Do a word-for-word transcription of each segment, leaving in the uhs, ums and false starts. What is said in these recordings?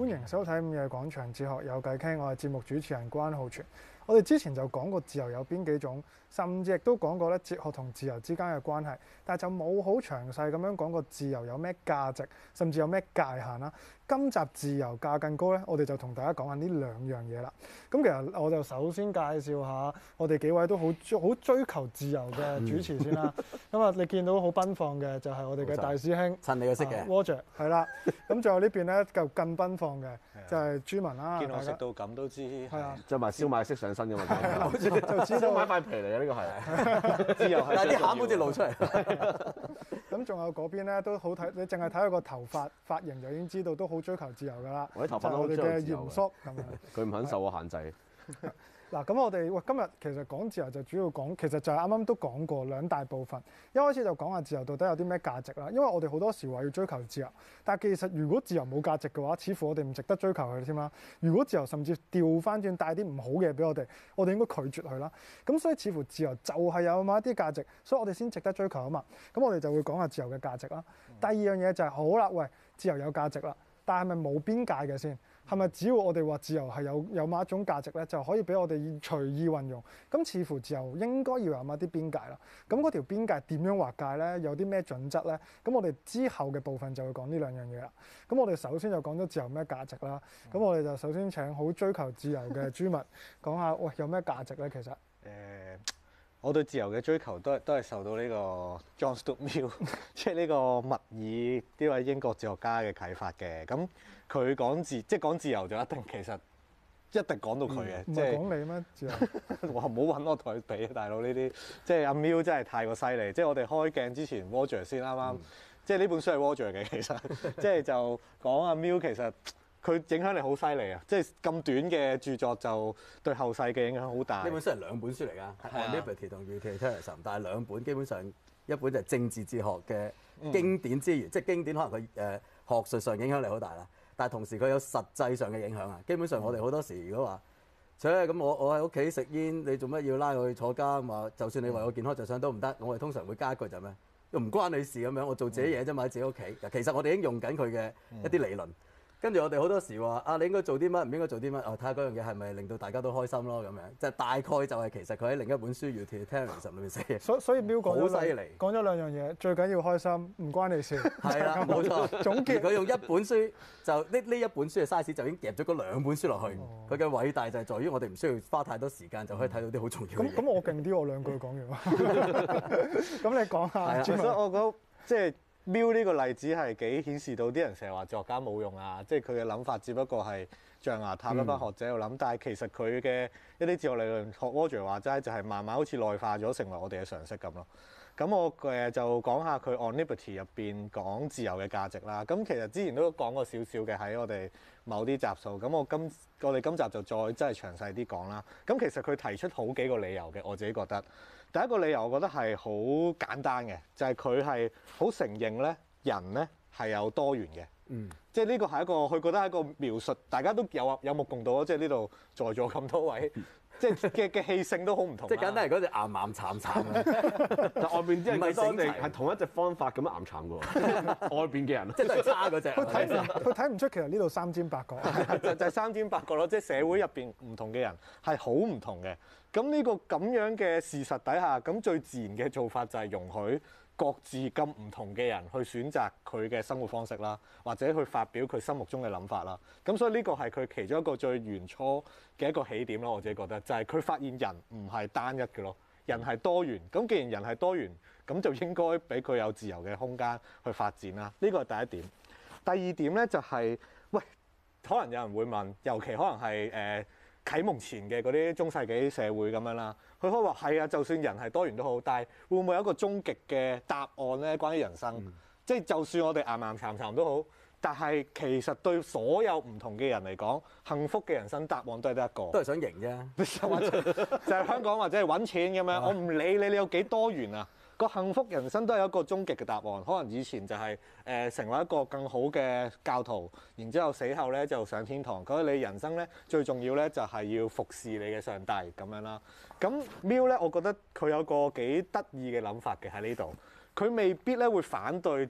歡迎收睇午夜廣場哲學有偈傾，我係節目主持人關浩全。我哋之前就講過自由有邊幾種，甚至亦都講過咧哲學同自由之間嘅關係，但係就冇好詳細咁樣講過自由有咩價值，甚至有咩界限啦。今集自由價更高咧，我哋就同大家講下呢兩樣嘢啦。咁其實我就首先介紹下我哋幾位都好好追求自由嘅主持先啦。咁啊、嗯，你見到好奔放嘅就係我哋嘅大師兄， 襯你個色嘅 Roger 係啦。咁仲有呢邊咧就更奔放嘅就係朱文啦。 見我食到咁都知係啊， 着埋燒賣色上身嘅嘛， 就知道燒賣塊皮嚟嘅呢個係，自由係但係啲餡好似露出嚟。 咁仲有嗰邊咧都好睇，你淨係睇佢個頭髮髮型就已經知道都好追求自由㗎啦。 我啲頭髮都好我哋嘅嚴肅咁樣。 佢唔肯受我限制。 嗱，咁我哋喂今日其實講自由就主要講，其實就係啱啱都講過兩大部分。一開始就講下自由到底有啲咩價值啦。因為我哋好多時話要追求自由，但係其實如果自由冇價值嘅話，似乎我哋唔值得追求佢添啦。如果自由甚至調翻轉帶啲唔好嘅嘢俾我哋，我哋應該拒絕佢啦。咁所以似乎自由就係有某一啲價值，所以我哋先值得追求啊嘛。咁我哋就會講下自由嘅價值啦。第二樣嘢就係、是、好啦，喂，自由有價值啦，但係咪冇邊界嘅先？係咪只要我哋話自由係有有某一種價值咧，就可以俾我哋隨意運用？咁似乎自由應該要有某啲邊界啦。咁嗰條邊界點樣劃界咧？有啲咩準則咧？咁我哋之後嘅部分就會講呢兩樣嘢啦。咁我哋首先就講咗自由咩價值啦。咁我哋就首先請好追求自由嘅朱文講下，喂，有咩價值咧？其實誒、 呃，我對自由嘅追求都係都係受到呢個 John Stuart Mill，即係呢個密爾呢位英國哲學家嘅啟發嘅。咁佢講自即係講自由就一定其實一定講到佢嘅， 唔即係係講你咩自由？ 哇！唔好揾我同佢比，大佬呢啲即係阿 Mill 真係太過犀利。即係我哋開鏡之前 ，Roger 先啱啱，即係呢本書係 Roger 嘅，其實即係就講阿 Mill 其實佢影響力好犀利啊！即係咁短嘅著作就對後世嘅影響好大。 呢本書係兩本書嚟㗎，係 Liberty 同 Utilitarianism，但係兩本基本上一本就係政治哲學嘅經典之餘，嗯、即係經典可能佢誒、呃、學術上影響力好大啦。但係同時佢有實際上嘅影響啊！基本上我哋好多時如果話，切咁我我喺屋企食煙，你做乜要拉我去坐監？話就算你為我健康着想都唔得，我哋通常會加一句就咩？又唔關你事咁樣，我做自己嘢啫嘛，喺自己屋企。其實我哋已經用緊佢嘅一啲理論。跟住我哋好多時話啊，你應該做啲乜，唔應該做啲乜，哦，睇下嗰樣嘢係咪令到大家都開心咯咁樣，即係大概就係其實佢喺另一本書《Utilitarianism》裏面寫嘅。 所所以 Mill 講咗好犀利， 講咗兩樣嘢，最緊要開心，唔關你事。 係啦，冇錯。 總結佢用一本書就呢呢一本書嘅 size 就已經夾咗嗰兩本書落去。佢嘅、哦、偉大就係在於我哋唔需要花太多時間就可以睇到啲好重要嘅嘢。 咁咁我勁啲，我兩句講完。咁你講下。 其實我覺得即係。Mill 呢個例子係幾顯示到啲人成日話作家冇用啊，即係佢嘅諗法只不過係象牙塔一班學者喺度諗，嗯、但係其實佢嘅一啲哲學理論，學 Roger 話齋就係慢慢好似內化咗成為我哋嘅常識咁咯。咁我誒就講下佢 On Liberty 入邊講自由嘅價值啦。咁其實之前都講過少少嘅喺我哋某啲集數，咁我今我哋今集就再真係詳細啲講啦。咁其實佢提出好幾個理由嘅，我自己覺得第一個理由我覺得係好簡單嘅，就係佢係好承認咧人咧係有多元嘅。嗯，即係呢個係一個佢覺得係一個描述，大家都有有目共睹咯。即係呢度在座咁多位。即係嘅嘅氣性都好唔同。即係簡單嚟講，就岩岩慘慘。 但外邊啲人覺得我哋係同一隻方法咁樣岩慘嘅喎。外邊嘅人， 即係都係差嗰隻。 佢睇佢睇唔出其實呢度三尖八角。 就就係三尖八角咯，即係社會入邊唔同嘅人係好唔同嘅。咁呢個咁樣嘅事實底下，咁最自然嘅做法就係容許各自咁唔同嘅人去選擇佢嘅生活方式啦，或者去發表佢心目中嘅諗法啦。咁所以呢個係佢其中一個最原初嘅一個起點咯。我自己覺得就係佢發現人唔係單一嘅咯，人係多元。咁既然人係多元，咁就應該俾佢有自由嘅空間去發展啦。呢個係第一點。第二點咧就係、是，喂，可能有人會問，尤其可能係誒、呃啟蒙前嘅嗰啲中世紀社會咁樣啦，佢可以話係啊，就算人係多元都好，但係會唔會有一個終極嘅答案咧？關於人生，嗯、即係就算我哋岩岩巉巉都好，但係其實對所有唔同嘅人嚟講，幸福嘅人生答案都係得一個， 都係想贏啫， 或者就係香港或者係揾錢咁樣，我唔理你你有幾多元啊！個幸福人生都有一個終極嘅答案，可能以前就係、是、誒、呃、成為一個更好嘅教徒，然之後死後咧就上天堂。咁你人生咧最重要咧就係、是、要服侍你嘅上帝咁樣啦。咁 Mill 咧，我覺得佢有個幾得意嘅諗法嘅喺呢度，佢未必咧會反對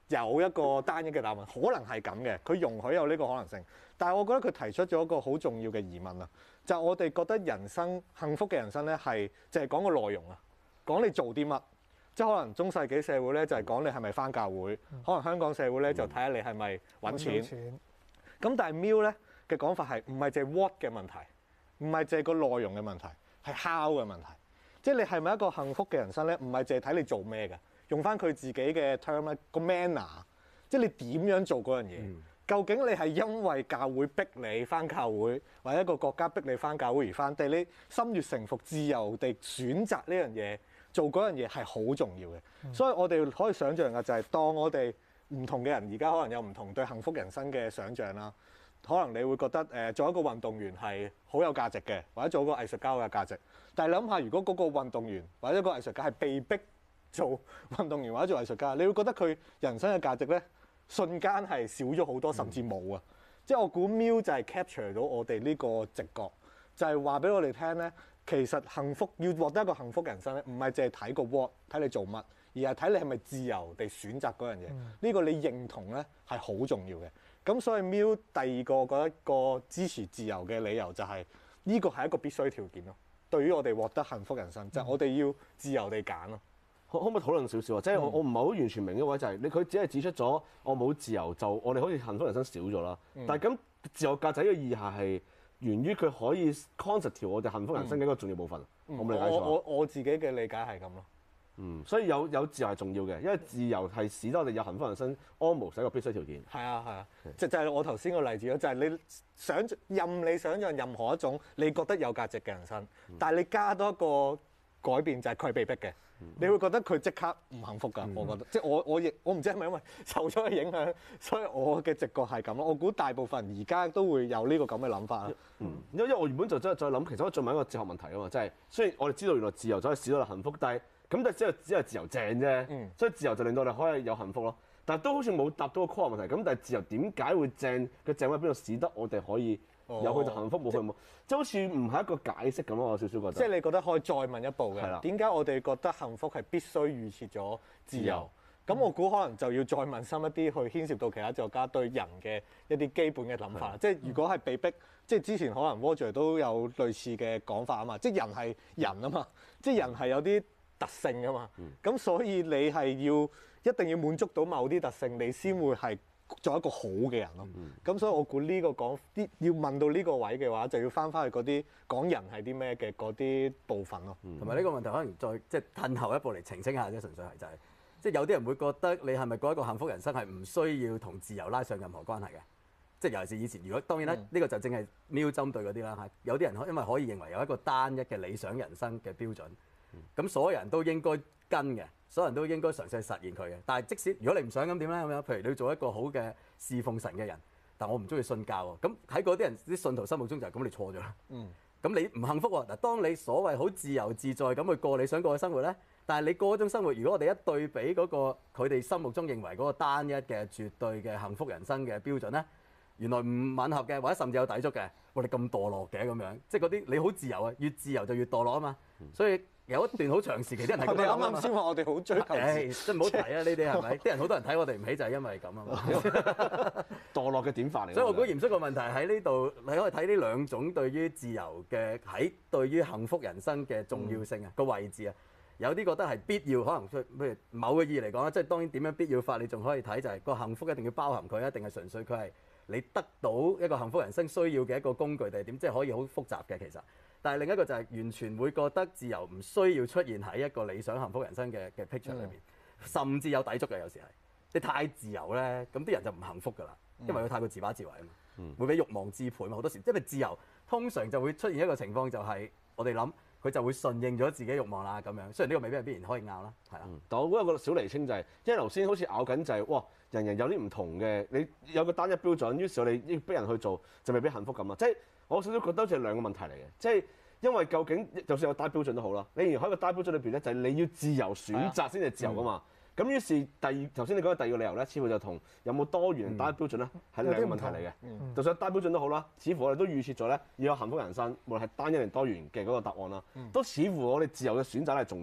有一個單一嘅答案，可能係咁嘅，佢容許有呢個可能性。但係我覺得佢提出咗一個好重要嘅疑問啊，就係我哋覺得人生幸福嘅人生咧係就係講個內容啊，講你做啲乜。即係可能中世紀社會咧就係講你係咪返教會，可能香港社會咧就睇下你係咪揾錢。咁但係 Mill 咧嘅講法係唔係淨係 what 嘅問題，唔係淨係個內容嘅問題，係 how 嘅問題。即係你係咪一個幸福嘅人生咧？唔係淨係睇你做咩嘅，用翻佢自己嘅 term 咧個 manner， 即係你點樣做嗰樣嘢。嗯、究竟你係因為教會逼你翻教會，或者一個國家逼你翻教會而翻，定你心悅誠服、自由地選擇呢樣嘢？做嗰樣嘢係好重要嘅，嗯、所以我哋可以想像嘅就係當我哋唔同嘅人而家可能有唔同對幸福人生嘅想像啦。可能你會覺得誒做一個運動員係好有價值嘅，或者做一個藝術家好有價值。但係諗下，如果嗰個運動員或者一個藝術家係被逼做運動員或者做藝術家，你會覺得佢人生嘅價值咧瞬間係少咗好多，甚至冇啊！嗯、即係我估 Mill 就係 capture 到我哋呢個直覺，就係話俾我哋聽咧。其實幸福要獲得一個幸福人生咧，唔係淨係睇個 what， 睇你做乜，而係睇你係咪自由地選擇嗰樣嘢。呢、嗯、個你認同咧係好重要嘅。咁所以 Mill 第二個覺得個支持自由嘅理由就係、是、呢個係一個必須條件咯。對於我哋獲得幸福人生，嗯、就係我哋要自由地揀咯。 可可唔可以討論少少啊？即係我我唔係好完全明嘅位就係你佢只係指出咗我冇自由就我哋好似幸福人生少咗啦。嗯、但係咁自由價值嘅意義係。源於佢可以 constitute 我哋幸福人生嘅一個重要部分，嗯、我冇理解錯。我我我自己嘅理解係咁咯。 嗯，所以有有自由係重要嘅，因為自由係使得我哋有幸福人生 almost 係一個必須條件。 係啊係啊，即、啊、就係、是、我頭先個例子咯，就係、是、你想任你想像任何一種你覺得有價值嘅人生，嗯、但係你加多一個改變就係佢係被逼嘅。你會覺得佢即刻唔幸福㗎，嗯、我覺得，即係我我亦我唔知係咪因為受咗嘅影響，所以我嘅直覺係咁咯。我估大部分人而家都會有呢個咁嘅諗法啦。 嗯，因為我原本就真係再諗，其實我再問一個哲學問題啊嘛，即係雖然我哋知道原來自由就可以使到你幸福，但係咁但係只係只係自由正啫，嗯、所以自由就令到你可以有幸福咯。但係都好似冇答到個 core 問題，咁但係自由點解會正？嘅正喺邊度使得我哋可以？有佢就幸福，冇佢冇，即係好似唔係一個解釋咁咯。我有少少覺得。 即係你覺得可以再問一步嘅。係啦。點解我哋覺得幸福係必須預設咗自由？咁我估可能就要再問深一啲，去牽涉到其他哲學家對人嘅一啲基本嘅諗法。即係如果係被逼，即係之前可能 Roger 都有類似嘅講法啊嘛。即係人係人啊嘛，即係人係有啲特性啊嘛。咁所以你係要一定要滿足到某啲特性，你先會係做一個好嘅人咯，咁、嗯、所以我估呢個講啲要問到呢個位嘅話，就要翻返去嗰啲講人係啲咩嘅嗰啲部分咯。 同埋呢個問題可能再即係褪後一步嚟澄清下啫，純粹係就係、是、即係有啲人會覺得你係咪過一個幸福人生係唔需要同自由拉上任何關係嘅，即係尤其是以前如果當然啦，呢、嗯、個就正係 Mill 針對嗰啲啦嚇。有啲人因為可以認為有一個單一嘅理想人生嘅標準，咁、嗯、所有人都應該跟嘅。所有人都應該嘗試實現佢嘅，但係即使如果你唔想咁點咧咁樣，譬如你要做一個好嘅侍奉神嘅人，但我唔中意信教喎，咁喺嗰啲人啲信徒心目中就係咁，你錯咗啦。嗯，咁你唔幸福喎。嗱，當你所謂好自由自在咁去過你想過嘅生活咧，但係你過嗰種生活，如果我哋一對比嗰個佢哋心目中認為嗰個單一嘅絕對嘅幸福人生嘅標準咧，原來唔吻合嘅，或者甚至有抵觸嘅。哇！你咁墮落嘅咁樣，即係嗰啲你好自由啊，越自由就越墮落啊嘛，所以。有一段好長時期啲人係咁樣諗啊嘛， 先話我哋好追求， 誒，真係唔好提啊！呢啲係咪？啲人好多人睇我哋唔起就係因為咁啊嘛， 墮落嘅典範嚟。 所以我估嚴肅個問題喺呢度，你可以睇呢兩種對於自由嘅喺對於幸福人生嘅重要性啊個、嗯、位置啊。有啲覺得係必要，可能譬如某個意義嚟講啦，即係當然點樣必要法，你仲可以睇就係個幸福一定要包含佢，一定係純粹佢係你得到一個幸福人生需要嘅一個工具定係點？即係可以好複雜嘅其實。但係另一個就係完全會覺得自由唔需要出現喺一個理想幸福人生嘅嘅 picture 裏邊，嗯、甚至有抵觸嘅有時係。你太自由咧，咁啲人就唔幸福㗎啦，因為佢太過自把自為啊嘛，嗯、會俾慾望支配嘛。好多時因為自由通常就會出現一個情況，就係我哋諗佢就會順應咗自己慾望啦咁樣。雖然呢個未必係必然可以拗啦，係啊、嗯。 但我覺得個小釐清就係、是，因為頭先好似拗緊就係、是，哇，人人有啲唔同嘅，你有個單一標準，於是我哋要逼人去做，就未必幸福咁啊。即係我少少覺得好似係兩個問題嚟嘅，即係。因為究竟就算有單標準都好啦，你而喺個單標準裏邊咧，就係你要自由選擇先係自由噶嘛。咁、嗯、於是第二頭先你講嘅第二個理由咧，似乎就同有冇多元單一標準咧係、嗯、兩個問題嚟嘅。嗯、就算單標準都好啦，似乎我哋都預設咗咧要有幸福人生，無論係單一定多元嘅嗰個答案啦，嗯、都似乎我哋自由嘅選擇係重要。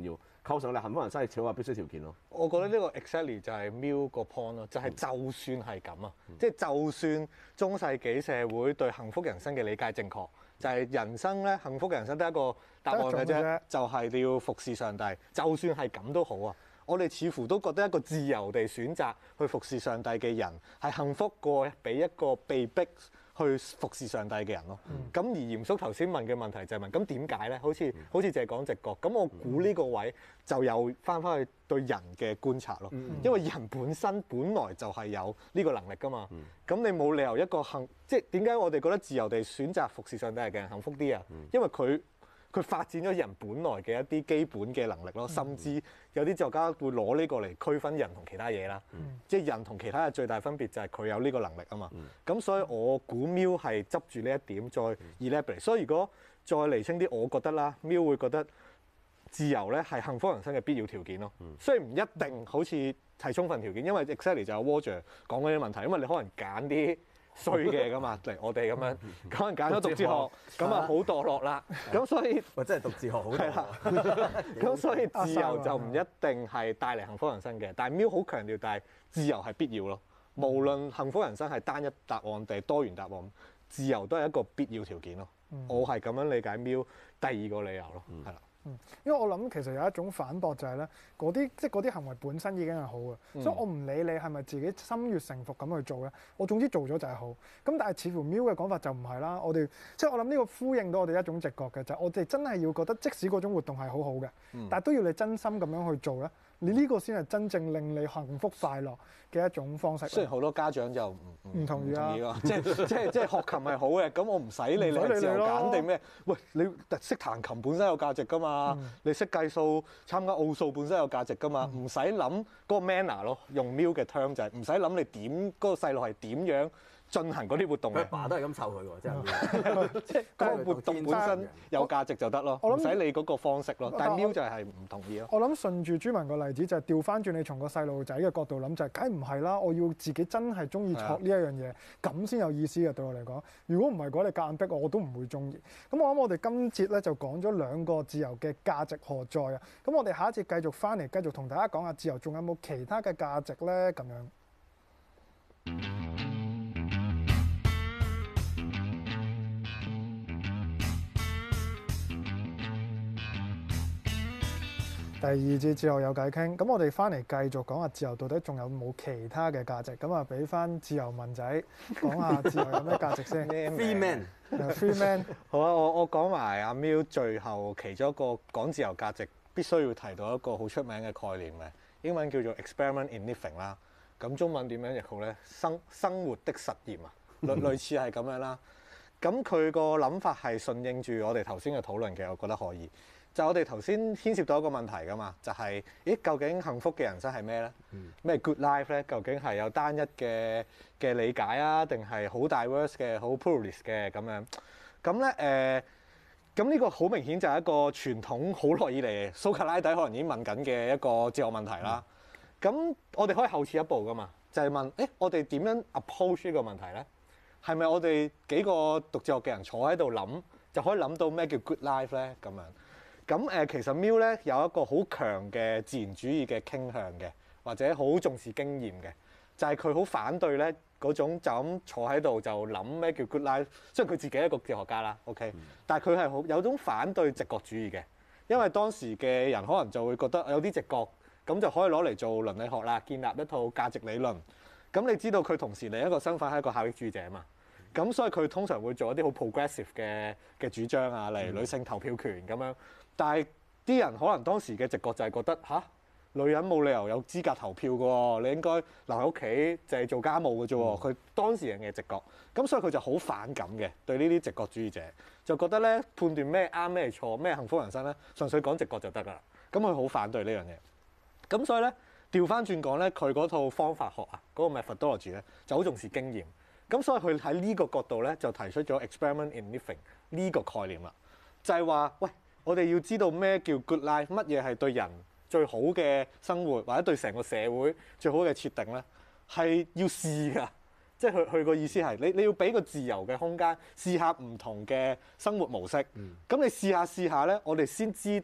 構成你幸福人生嘅條話必須條件咯。 我覺得呢個 exactly 就係 Mill 個 point 咯，就係就算係咁啊，即係就算中世紀社會對幸福人生嘅理解正確，就係人生咧幸福嘅人生得一個答案嘅啫，就係你要服侍上帝。就算係咁都好啊，我哋似乎都覺得一個自由地選擇去服侍上帝嘅人係幸福過俾一個被逼去服侍上帝嘅人咯。咁、嗯、而嚴叔頭先問嘅問題就係問，咁點解咧？好似好似淨係講直覺。咁我估呢個位就又翻返去對人嘅觀察咯。嗯、因為人本身本來就係有呢個能力㗎嘛。咁、嗯、你冇理由一個幸，即係點解我哋覺得自由地選擇服侍上帝嘅人幸福啲啊？嗯、因為佢佢發展咗人本來嘅一啲基本嘅能力咯，甚至有啲哲學家會攞呢個嚟區分人同其他嘢啦。嗯、即係人同其他嘅最大分別就係佢有呢個能力啊嘛。咁、嗯、所以我估 Mill 係執住呢一點再 elaborate。所以如果再釐清啲，我覺得啦 Mill 會覺得自由咧係幸福人生嘅必要條件咯。嗯、雖然唔一定好似係充分條件，因為 exactly 就有 Roger 講嗰啲問題，因為你可能揀啲衰嘅㗎嘛，嚟我哋咁樣，可能揀咗讀哲學，咁啊好墮落啦。咁所以， 或者係讀哲學好墮落。 咁所以自由就唔一定係帶嚟幸福人生嘅，但係 Mill 好強調，但係自由係必要咯。無論幸福人生係單一答案定係多元答案，自由都係一個必要條件咯。嗯、我係咁樣理解 Mill 第二個理由咯，係啦。 嗯，因為我諗其實有一種反駁就係咧，嗰啲即係嗰啲行為本身已經係好嘅，嗯、所以我唔理你係咪自己心悅誠服咁去做咧，我總之做咗就係好。咁但係似乎 Mill 嘅講法就唔係啦，我哋即係我諗呢個呼應到我哋一種直覺嘅，就係、是、我哋真係要覺得即使嗰種活動係好好嘅，嗯、但係都要你真心咁樣去做咧，你呢個先係真正令你幸福快樂嘅一種方式。 雖然好多家長就唔唔同意啊， 即係即係即係學琴係好嘅，咁我唔使你你係自由揀定咩？喂，你識彈琴本身有價值㗎嘛？嗯、你識計數參加奧數本身有價值㗎嘛？唔使諗嗰個 manner 咯，用 Mill 嘅 term 就係唔使諗你點嗰、嗰個細路係點樣進行嗰啲活動嘅。 佢爸都係咁湊佢喎，真係。 即係嗰個活動本身有價值就得咯，唔使你嗰個方式咯。但係 Mill 就係唔同意咯。 我諗順住朱文個例子就係調翻轉，你從個細路仔嘅角度諗就係，梗唔係啦，我要自己真係中意學呢一樣嘢，咁先有意思嘅對我嚟講。如果唔係，嗰你夾硬逼我，我都唔會中意。咁我諗我哋今節咧就講咗兩個自由嘅價值何在啊。咁我哋下一節繼續翻嚟，繼續同大家講下自由仲有冇其他嘅價值咧？咁樣。第二節自由有偈傾，咁我哋翻嚟繼續講下自由到底仲有冇其他嘅價值？咁啊，俾翻自由文仔講下自由有咩價值先。 Free man，Free man。 好啊，我我講埋阿 Mill 最後其中一個講自由價值必須要提到一個好出名嘅概念嘅，英文叫做 experiment in living 啦。咁中文點樣譯好咧？生生活的實驗啊，類類似係咁樣啦。咁佢個諗法係順應住我哋頭先嘅討論嘅，我覺得可以。就我哋頭先牽涉到一個問題㗎嘛，就係、是，咦，究竟幸福嘅人生係咩咧？咩、嗯、good life 咧？究竟係有單一嘅嘅理解啊，定係好 diverse 嘅、好 pluralist 嘅咁樣？咁咧誒，咁、呃、呢個好明顯就係一個傳統好耐以嚟蘇格拉底可能已經問緊嘅一個哲學問題啦。咁、嗯、我哋可以後撤一步㗎嘛，就係、是、問，誒，我哋點樣 approach 呢個問題咧？係咪我哋幾個讀哲學嘅人坐喺度諗，就可以諗到咩叫 good life 咧？咁樣？咁誒，其實 Mill 咧有一個好強嘅自然主義嘅傾向嘅，或者好重視經驗嘅，就係佢好反對咧嗰種就咁坐喺度就諗咩叫 good life。雖然佢自己係一個哲學家啦 ，OK，、嗯、但係佢係好有種反對直覺主義嘅，因為當時嘅人可能就會覺得有啲直覺咁就可以攞嚟做倫理學啦，建立一套價值理論。咁你知道佢同時另一個身份係一個效益主義者嘛？咁所以佢通常會做一啲好 progressive 嘅嘅主張啊，例如女性投票權咁樣。但係啲人可能當時嘅直覺就係覺得吓，女人冇理由有資格投票嘅喎，你應該留喺屋企就係做家務嘅啫喎。佢、嗯、當時人嘅直覺，咁所以佢就好反感嘅對呢啲直覺主義者，就覺得咧判斷咩啱咩錯咩幸福人生咧，純粹講直覺就得㗎啦。咁佢好反對呢樣嘢。咁所以咧調翻轉講咧，佢嗰套方法學啊，嗰、嗰個 methodology 咧就好重視經驗。咁所以佢喺呢個角度咧就提出咗 experiment in living 呢個概念啦，就係話喂。我哋要知道咩叫 good life，乜嘢係對人最好嘅生活，或者對成個社會最好嘅設定咧，係要試㗎。即係佢佢個意思係你你要俾個自由嘅空間，試下唔同嘅生活模式。咁、嗯、你試下試下咧，我哋先知道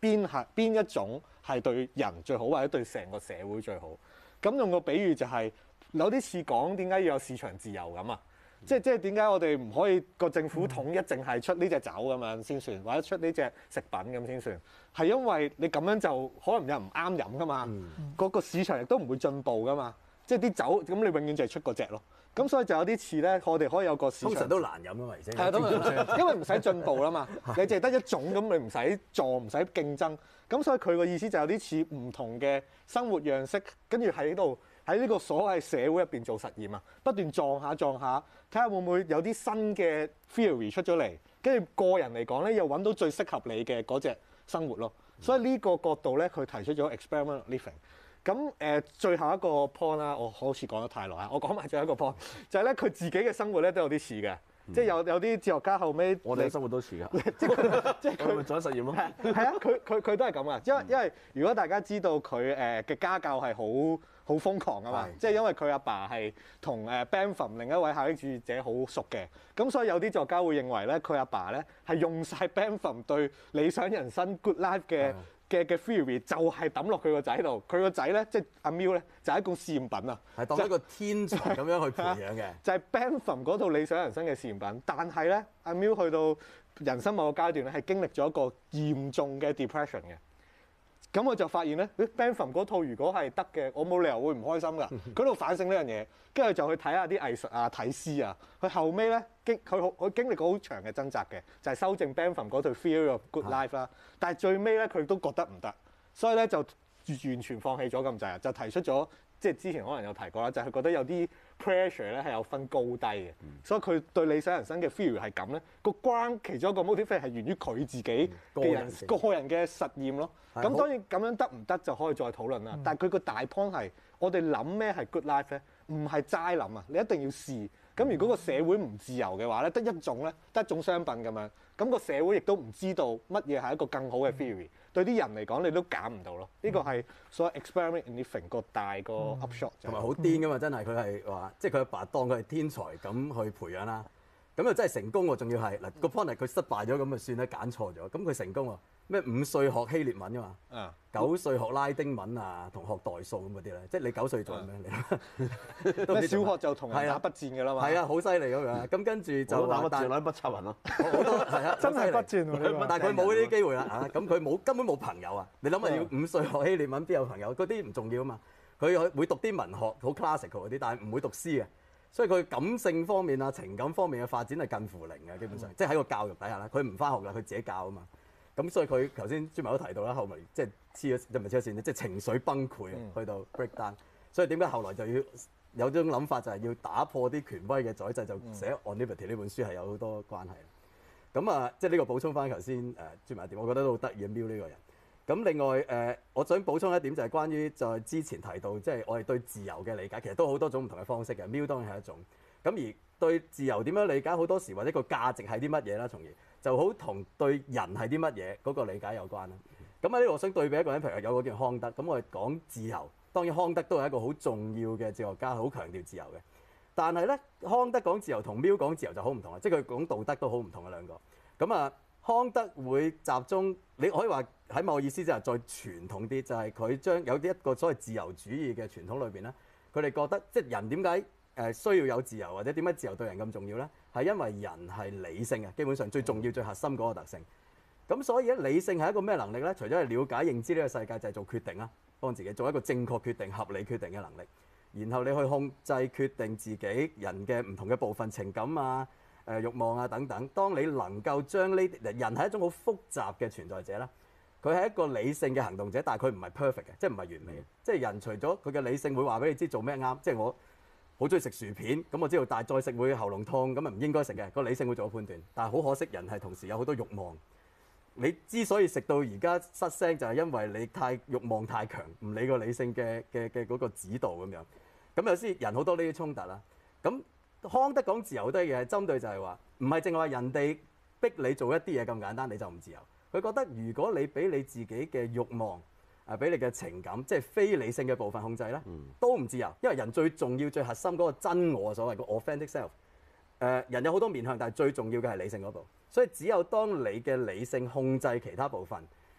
邊係邊一種係對人最好，或者對成個社會最好。咁用個比喻就係、是、有啲似講點解要有市場自由咁啊？即係即係點解我哋唔可以個政府統一淨係出呢隻酒咁樣先算，或者出呢隻食品咁先算？係因為你咁樣就可能有人唔啱飲噶嘛，嗰、嗯、個市場亦都唔會進步噶嘛。即係啲酒咁，你永遠就係出嗰隻咯。咁所以就有啲似咧，我哋可以有個市場。通常都難飲啊嘛，而且係啊，因為唔使進步啦嘛，你淨係得一種咁，你唔使撞，唔使競爭。咁所以佢個意思就有啲似唔同嘅生活樣式，跟住喺度喺呢個所謂社會入邊做實驗啊，不斷撞下撞下，睇下會唔會有啲新嘅 theory 出咗嚟，跟住個人嚟講咧，又揾到最適合你嘅嗰隻生活咯。所以呢個角度咧，佢提出咗 experimental living。咁誒、呃，最後一個 point 啦，我好似講得太耐啊，我講埋最後一個 point，就係咧佢自己嘅生活咧都有啲似嘅，嗯、即係有有啲哲學家後尾， 我哋嘅生活都似㗎， 即係即係佢咪做緊實驗咯。 係啊，佢佢佢都係咁啊，因為因為如果大家知道佢誒嘅家教係好好瘋狂啊嘛，即係因為佢阿爸係同誒 Bentham 另一位效益主義者好熟嘅，咁所以有啲作家會認為咧，佢阿爸咧係用晒 Bentham 對理想人生 good life 嘅。嘅嘅 theory 就係抌落佢個仔度，佢個仔咧即係阿 Mill 咧就係一個試驗品啊， 係當一個天才咁樣去培養嘅， 就係 Bentham 嗰套理想人生嘅試驗品。但係咧，阿 Mill 去到人生某個階段咧，係經歷咗一個嚴重嘅 depression 嘅。咁我就發現咧，Bentham 嗰套如果係得嘅，我冇理由會唔開心㗎。佢喺度反省呢樣嘢，跟住就去睇下啲藝術啊、睇詩啊。佢後尾咧經佢好佢經歷過好長嘅掙扎嘅，就係、是、修正 Bentham 嗰套 Theory of Good Life 啦。但係最尾咧，佢都覺得唔得，所以咧就完全放棄咗咁滯啊，就提出咗即係之前可能有提過啦，就係、是、佢覺得有啲 pressure 咧係有分高低嘅，嗯、所以佢對理想人生嘅 theory 係咁咧。個關其中一個 motivation 係源於佢自己嘅人個人嘅實驗咯。咁當然咁樣得唔得就可以再討論啦。嗯、但係佢個大 point 係我哋諗咩係 good life 咧，唔係齋諗啊，你一定要試。咁如果個社會唔自由嘅話咧，得一種咧，得一種商品咁樣，咁個社會亦都唔知道乜嘢係一個更好嘅 theory。對啲人嚟講，你都揀唔到咯。呢個係所謂 experiment in living 個大個 upshot。 同埋好癲噶嘛，真係佢係話，即係佢阿爸當佢係天才咁去培養啦。咁又真係成功喎，仲要係嗱個 point 係佢失敗咗咁就算啦，揀錯咗。咁佢成功喎，咩五歲學希臘文㗎嘛， 啊、 九歲學拉丁文啊，同學代數咁嗰啲咧，即係你九歲做咩？你咩小學就同人打筆戰㗎啦嘛？ 係啊，好犀利咁樣。咁跟住就打筆戰，攞筆插人咯。 好多係啊， 真係筆戰喎！ 但係佢冇呢啲機會啦嚇。咁佢冇根本冇朋友啊！你諗下要五歲學希臘文，邊有朋友？嗰啲唔重要啊嘛。佢會讀啲文學好 classical 嗰啲，但係唔會讀詩嘅。所以佢感性方面啊、情感方面嘅發展係近乎零嘅，基本上，嗯、即係喺個教育底下啦。佢唔翻學啦，佢自己教啊嘛。咁所以佢頭先朱文都提到啦，後嚟即係黐咗，唔係黐咗線，即係情緒崩潰啊，去到 breakdown。所以點解後來就要有種諗法，就係要打破啲權威嘅宰制，就寫《On Liberty》呢本書係有好多關係。咁啊，即係呢個補充翻頭先誒朱文一點，我覺得都好得意嘅 Mill 呢個人。咁另外誒、呃，我想補充一點就係關於就係之前提到，即係我哋對自由嘅理解，其實都好多種唔同嘅方式嘅。Mill 當然係一種。咁而對自由點樣理解，好多時或者個價值係啲乜嘢啦，從而就好同對人係啲乜嘢嗰個理解有關啦。咁喺呢度我想對比一個人，譬如有個叫康德，咁我哋講自由，當然康德都係一個好重要嘅哲學家，好強調自由嘅。但係咧，康德講自由同 Mill 講自由就好唔同啊，即係佢講道德都好唔同嘅兩個。咁啊。康德會集中，你可以話喺某個意思之下再傳統啲，就係、是、佢將有啲一個所謂自由主義嘅傳統裏邊咧，佢哋覺得即係人點解誒需要有自由，或者點解自由對人咁重要咧？係因為人係理性嘅，基本上最重要、最核心嗰個特性。咁所以咧，理性係一個咩能力咧？除咗係了解、認知呢個世界，就係做決定啦，幫自己做一個正確決定、合理決定嘅能力。然後你去控制、決定自己人嘅唔同嘅部分、情感啊。誒慾望啊等等，當你能夠將呢人係一種好複雜嘅存在者啦，佢係一個理性嘅行動者，但係佢唔係 perfect 嘅，即係唔係完美嘅。嗯、即係人除咗佢嘅理性會話俾你知做咩啱，即係我好中意食薯片，咁我知道，但係再食會喉嚨痛，咁啊唔應該食嘅。個理性會做判斷，但係好可惜，人係同時有好多慾望。你之所以食到而家失聲，就係因為你太慾望太強，唔理個理性嘅嘅嘅嗰個指導咁樣。咁有時人好多呢啲衝突啦，咁。康德講自由好多嘢係針對就係話，唔係淨係話人哋逼你做一啲嘢咁簡單，你就唔自由。佢覺得如果你俾你自己嘅慾望，誒俾你嘅情感，即係非理性嘅部分控制咧，都唔自由。因為人最重要、最核心嗰個真我，所謂個 authentic self，誒、呃、人有好多面向，但係最重要嘅係理性嗰部。所以只有當你嘅理性控制其他部分，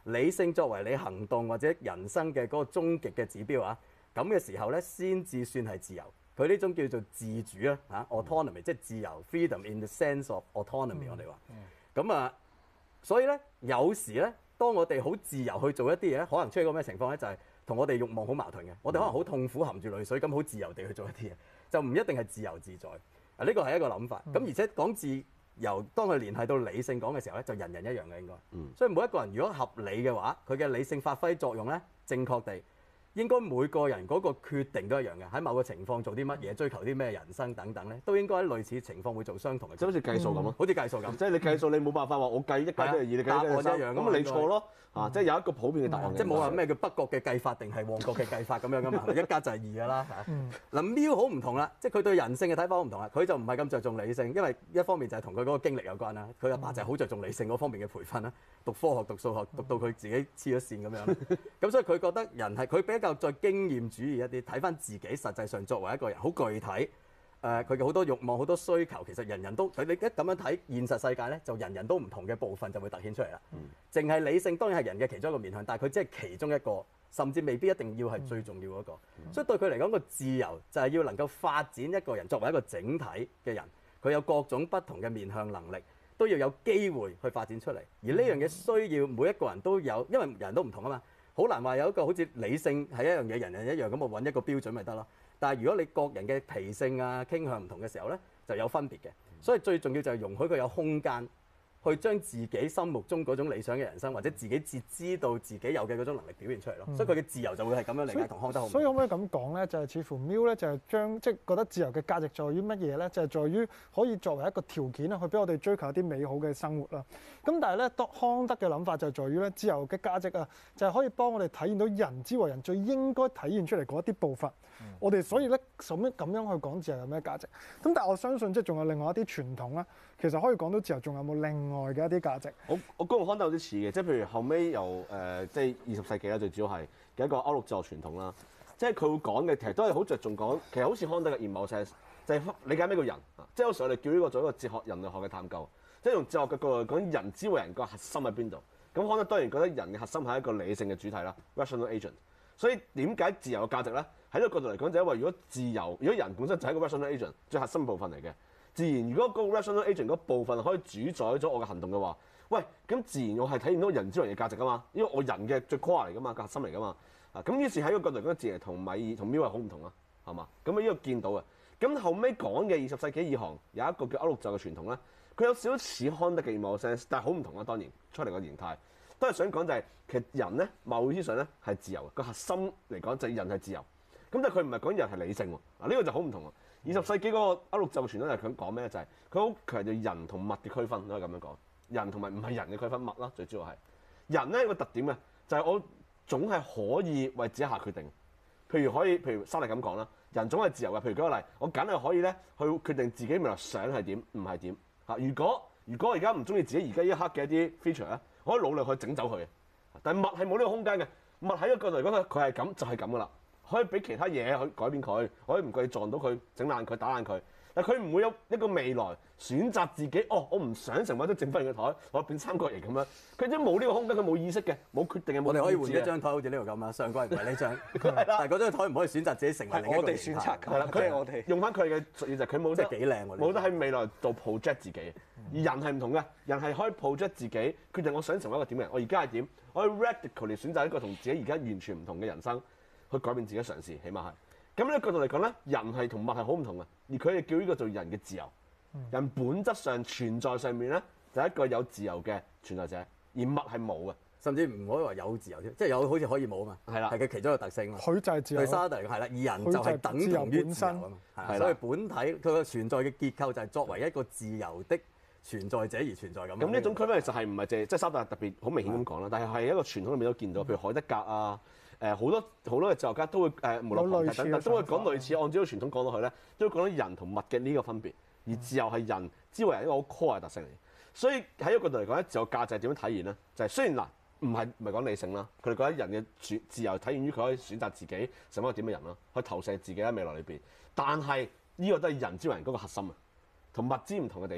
理性作為你行動或者人生嘅嗰個終極嘅指標啊，咁嘅時候咧，先至算係自由。佢呢種叫做自主啊，嚇 autonomy，即係自由 freedom in the sense of autonomy，我哋話。咁啊，所以咧有時咧，當我哋好自由去做一啲嘢，可能出現個咩情況咧，就係、是、同我哋慾望好矛盾嘅。我哋可能好痛苦，含住淚水咁好自由地去做一啲嘢，就唔一定係自由自在。啊，呢個係一個諗法。咁、嗯、而且講自由，當佢聯繫到理性講嘅時候咧，就人人一樣嘅應該。嗯、所以每一個人如果合理嘅話，佢嘅理性發揮作用咧，正確地。應該每個人嗰個決定都一樣嘅，喺某個情況做啲乜嘢，追求啲咩人生等等咧，都應該喺類似情況會做相同嘅。 即係好似計數咁咯， 嗯、好似計數咁。 即係你計數，你冇辦法話我計一加一係二，你計一係三，咁你錯咯。啊，即係有一個普遍嘅答案。 即係冇話咩叫北角嘅計法定係旺角嘅計法咁樣噶嘛？一加就係二㗎啦嚇。嗱，喵好唔同啦，即係佢對人性嘅睇法好唔同啦。佢就唔係咁着重理性，因為一方面就係同佢嗰個經歷有關啦。佢阿爸就係好着重理性嗰方面嘅培訓啦，讀科學、讀數學，讀到佢自己黐咗線咁樣。咁所以佢覺得人係佢比較再經驗主義一啲，睇翻自己實際上作為一個人好具體。誒佢嘅好多慾望、好多需求，其實人人都佢你一咁樣睇現實世界咧，就人人都唔同嘅部分就會突顯出嚟啦。淨係、嗯、理性當然係人嘅其中一個面向，但係佢只係其中一個，甚至未必一定要係最重要嗰個。嗯、所以對佢嚟講，個自由就係要能夠發展一個人作為一個整體嘅人，佢有各種不同嘅面向能力，都要有機會去發展出嚟。而呢樣嘢需要每一個人都有，因為人都唔同啊嘛，好難話有一個好似理性係一樣嘢，人人一樣咁，我揾一個標準咪得咯。但係如果你個人嘅脾性啊傾向唔同嘅時候咧，就有分別嘅。所以最重要就係容許佢有空間，去將自己心目中嗰種理想嘅人生，或者自己自知道自己有嘅嗰種能力表現出嚟咯。嗯、所以佢嘅自由就會係咁樣理解同康德好唔同。 所以可唔可以咁講咧？就係、是、似乎 Mill 咧就係將即係覺得自由嘅價值在於乜嘢咧？就係、是、在於可以作為一個條件啊，去俾我哋追求一啲美好嘅生活啦。咁但係咧，康德嘅諗法就係在於咧，自由嘅價值啊，就係可以幫我哋體現到人之為人最應該體現出嚟嗰一啲部分。嗯、我哋所以咧，咁樣咁樣去講自由有咩價值？咁但係我相信即係仲有另外一啲傳統啦，其實可以講到自由仲有冇另外嘅一啲價值？ 我我覺得康德有啲似嘅，即係譬如後尾由誒、呃、即係二十世紀啦，最主要係嘅一個歐陸哲學傳統啦。即係佢會講嘅，其實都係好着重講，其實好似康德嘅 in某 sense，就係理解咩個人啊。即係有時我哋叫呢個做一個哲學人類學嘅探究，即係用哲學嘅角度嚟講人之為人個核心喺邊度。咁康德當然覺得人嘅核心係一個理性嘅主體啦 ，rational agent。所以點解自由嘅價值咧？喺呢個角度嚟講，就係因為如果自由，如果人本身就係一個 rational agent 最核心部分嚟嘅，自然如果嗰個 rational agent 嗰部分可以主宰咗我嘅行動嘅話，喂，咁自然我係體現到人之為嘅價值㗎嘛，因為我人嘅最 core 嚟㗎嘛，個核心嚟㗎嘛。啊，咁於是喺個角度嚟講，自然同米爾同 Mill 係好唔同啦，係嘛？咁啊呢個見到嘅。咁後尾講嘅二十世紀以降有一個叫歐陸就嘅傳統咧，佢有少少似康德嘅 in某 sense，但係好唔同啦。當然出嚟個形態都係想講就係、是、其實人咧，某意思上咧係自由嘅，個核心嚟講就係人係自由。咁但係佢唔係講人係理性喎，嗱、這、呢個就好唔同喎。二十世紀嗰個歐陸就傳統就係佢講咩就係佢好強調人同物嘅區分，都係咁樣講。人同埋唔係人嘅區分，物啦最主要係人咧個特點嘅就係我總係可以為自己下決定。譬如可以，譬如沙利咁講啦，人總係自由嘅。譬如舉個例，我梗係可以咧去決定自己未來想係點，唔係點嚇。如果如果我而家唔中意自己而家一刻嘅一啲 feature 咧，我可以努力去整走佢。但係物係冇呢個空間嘅，物喺個角度嚟講，佢係咁就係咁噶啦。可以俾其他嘢去改變佢，可以唔計撞到佢，整爛佢，打爛佢。但佢唔會有一個未來選擇自己。哦，我唔想成為咗正方形嘅台，我變三角形咁樣。佢都冇呢個空間，佢冇意識嘅，冇決定嘅。 我哋可以換一張台，好似呢度咁啊。上季唔係呢張，但係嗰張台唔可以選擇自己成為另一個。 我哋選擇係啦，佢係我哋用翻佢嘅術語就係佢冇得幾靚喎， 冇得喺未來度 project 自己。而人係唔同嘅，人係可以 project 自己，決定我想成為一個點嘅人。我而家係點？我可以 radically 選擇一個同自己而家完全唔同嘅人生。去改變自己嘗試，起碼係咁呢個角度嚟講咧，人係同物係好唔同嘅，而佢哋叫呢個做人嘅自由。嗯、人本質上存在上面咧，就係一個有自由嘅存在者，而物係冇嘅， 甚至唔可以話有自由添，即係有好似可以冇啊嘛。係啦，係佢其中一個特性。 佢就係自由。對沙特嚟講係啦，而人就係等同於自由啊嘛。係，所以本體佢個存在嘅結構就係作為一個自由的存在者而存在咁。咁呢種區分其實係唔係淨係即係沙特特別好明顯咁講啦，但係係一個傳統裏面都見到，譬如海德格啊。誒好多好多嘅哲學家都會誒無論龐特等等都會講類似，按照個傳統講落去咧，都會講到人同物嘅呢個分別。而自由係人之為人一個好 core 嘅特性嚟。所以喺一個角度嚟講咧，自由價值係點樣體現咧？就係、是、雖然嗱唔係唔係講理性啦，佢哋覺得人嘅選自由體現於佢可以選擇自己成為一個點嘅人啦，可以投射自己喺未來裏邊。但係呢個都係人之為人嗰個核心啊，同物之唔同嘅地方。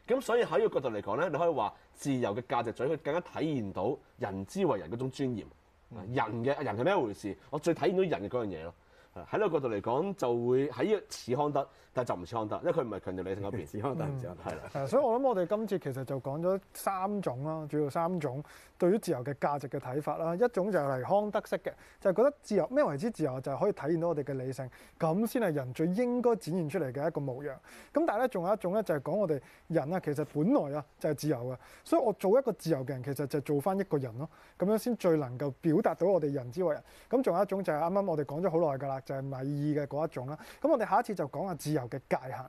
咁所以喺呢個角度嚟講咧，你可以話自由嘅價值在於佢更加體現到人之為人嗰種尊嚴。人嘅人係咩一回事？我最體現到人嘅嗰樣嘢咯。喺呢個角度嚟講，就會喺呢個似康德，但係就唔似康德，因為佢唔係強調理性嗰邊。 似康德唔似康德，係啦。 係，所以我諗我哋今次其實就講咗三種啦，主要三種對於自由嘅價值嘅睇法啦。一種就係康德式嘅，就係覺得自由咩為之自由，就係可以體現到我哋嘅理性，咁先係人最應該展現出嚟嘅一個模樣。咁但係咧，仲有一種咧，就係講我哋人啊，其實本來啊就係自由嘅，所以我做一個自由嘅人，其實就係做翻一個人咯，咁樣先最能夠表達到我哋人之為人。咁仲有一種就係啱啱我哋講咗好耐㗎啦，就係米爾嘅嗰一種啦。咁我哋下一次就講下自由嘅界限。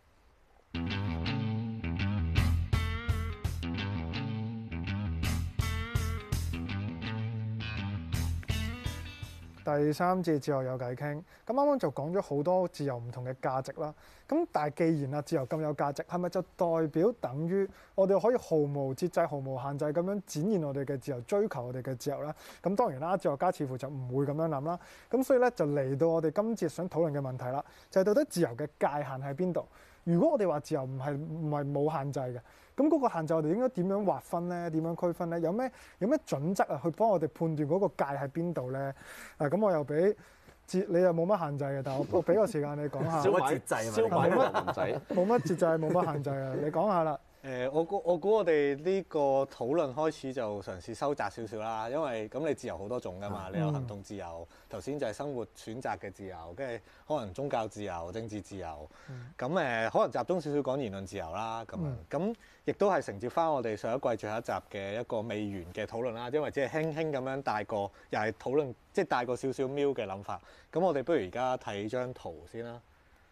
第三節自由有偈傾，咁啱啱就講咗好多自由唔同嘅價值啦。咁但係既然啊自由咁有價值，係咪就代表等於我哋可以毫無節制、毫無限制咁樣展現我哋嘅自由、追求我哋嘅自由咧？咁當然啦，哲學家似乎就唔會咁樣諗啦。咁所以咧就嚟到我哋今節想討論嘅問題啦，就係到底自由嘅界限喺邊度？如果我哋話自由唔係唔係冇限制嘅，咁嗰個限制我哋應該點樣劃分咧？點樣區分咧？有咩有咩準則啊？去幫我哋判斷嗰個界喺邊度咧？啊，咁我又俾節你又冇乜限制嘅，但係我我俾個時間你講下。 冇乜節制啊嘛， 燒賣人仔。 冇乜節制，冇乜限制啊！你講下啦。 誒，我估我估我哋呢個討論開始就嘗試收窄少少啦，因為咁你自由好多種㗎嘛，你有行動自由，頭先就係生活選擇嘅自由，跟住可能宗教自由、政治自由，咁誒、嗯、可能集中少少講言論自由啦，咁樣咁亦都係承接翻我哋上一季最後一集嘅一個未完嘅討論啦，因為只係輕輕咁樣帶過，又係討論即係帶過少少喵嘅諗法，咁我哋不如而家睇張圖先啦。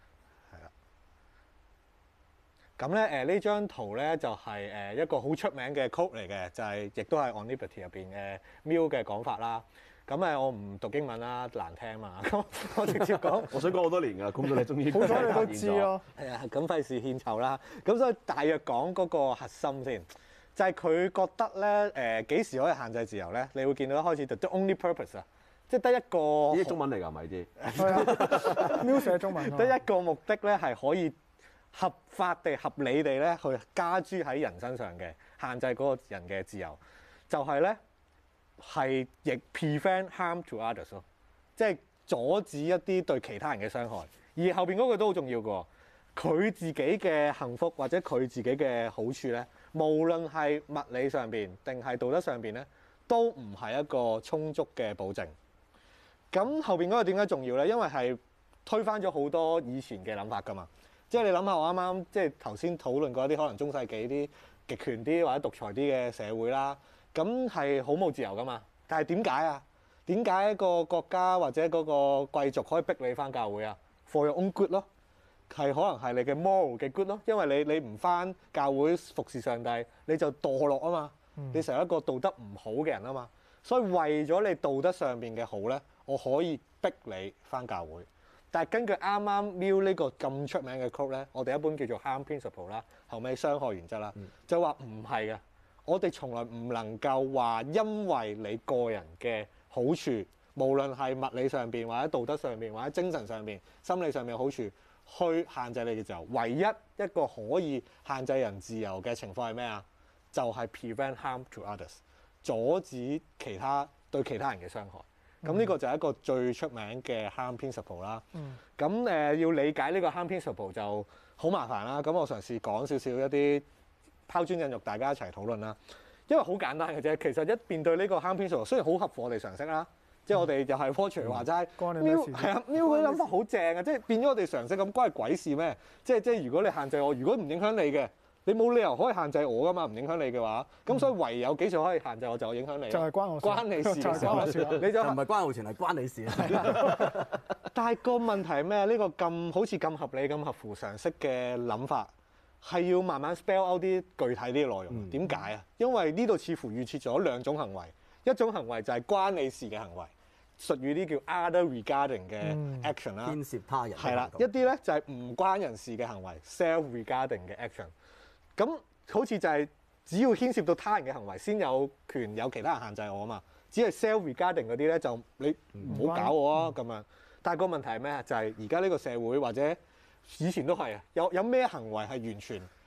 咁咧誒呢張圖咧就係誒一個好出名嘅 quote 嚟嘅，就係、是、亦都係 On Liberty 入邊嘅 Mill 嘅講法啦。咁誒我唔讀英文啦，難聽嘛。咁我直接講。 我想講好多年㗎，咁到你終於好彩你都知咯。 係啊，咁費事獻醜啦。咁所以大約講嗰個核心先，就係、是、佢覺得咧誒幾時可以限制自由咧？你會見到一開始就 the only purpose 啊，即係得一個。 呢啲中文嚟㗎，咪啲。 係啊，Mill 寫中文。 得一個目的咧係可以合法地、合理地咧去加諸喺人身上嘅，限制嗰個人嘅自由，就係咧係亦 prevent harm to others 咯，即係阻止一啲對其他人嘅傷害。而後邊嗰句都好重要嘅，佢自己嘅幸福或者佢自己嘅好處咧，無論係物理上邊定係道德上邊咧，都唔係一個充足嘅保證。咁後邊嗰個點解重要咧？因為係推翻咗好多以前嘅諗法㗎嘛。即係你諗下，我啱啱即係頭先討論過一啲可能中世紀啲極權啲或者獨裁啲嘅社會啦，咁係好冇自由噶嘛。但係點解啊？點解一個國家或者嗰個貴族可以逼你返教會啊 ？For your own good 咯，係可能係你嘅 moral 嘅 good 咯，因為你你唔返教會服侍上帝，你就墮落啊嘛，你成為一個道德唔好嘅人啊嘛。所以為咗你道德上邊嘅好咧，我可以逼你返教會。但係根據啱啱 Mill 呢個咁出名嘅 quote 咧，我哋一般叫做 harm principle 啦，後尾傷害原則啦，就話唔係嘅，我哋從來唔能夠話因為你個人嘅好處，無論係物理上邊或者道德上邊或者精神上邊、心理上面嘅好處，去限制你嘅自由。唯一一個可以限制人自由嘅情況係咩啊？就係、是、prevent harm to others， 阻止其他對其他人嘅傷害。咁呢個就係一個最出名嘅 harm principle 啦。咁誒、呃、要理解呢個 harm principle 就好麻煩啦。咁我嘗試講少少一啲拋磚引玉，大家一齊討論啦。因為好簡單嘅啫，其實一面對呢個 harm principle，雖然好合乎我哋常識啦，即係我哋又係 Walter 話齋，喵係啊，喵嗰啲諗法好正啊，即係變咗我哋常識咁，關係鬼事咩？即係即係如果你限制我，如果唔影響你嘅。你冇理由可以限制我噶嘛？唔影響你嘅話，咁所以唯有幾時可以限制我就影響你。 就係關我事。 關你事嘅時候，你就唔係關浩全，係關你事。 但係個問題係咩？呢個咁好似咁合理、咁合乎常識嘅諗法，係要慢慢 spell out 啲具體啲嘅內容。點解啊？因為呢度似乎預設咗兩種行為，一種行為就係關你事嘅行為，術語啲叫 other regarding 嘅 action 啦， 牽涉他人。 係啦，一啲咧就係唔關人事嘅行為 self regarding 嘅 action。咁好似就係只要牽涉到他人嘅行為，先有權有其他人限制我啊嘛。只係 self-regarding 嗰啲咧，就你唔好搞我啊咁樣。但係個問題係咩啊？就係而家呢個社會或者以前都係啊，有有咩行為係完全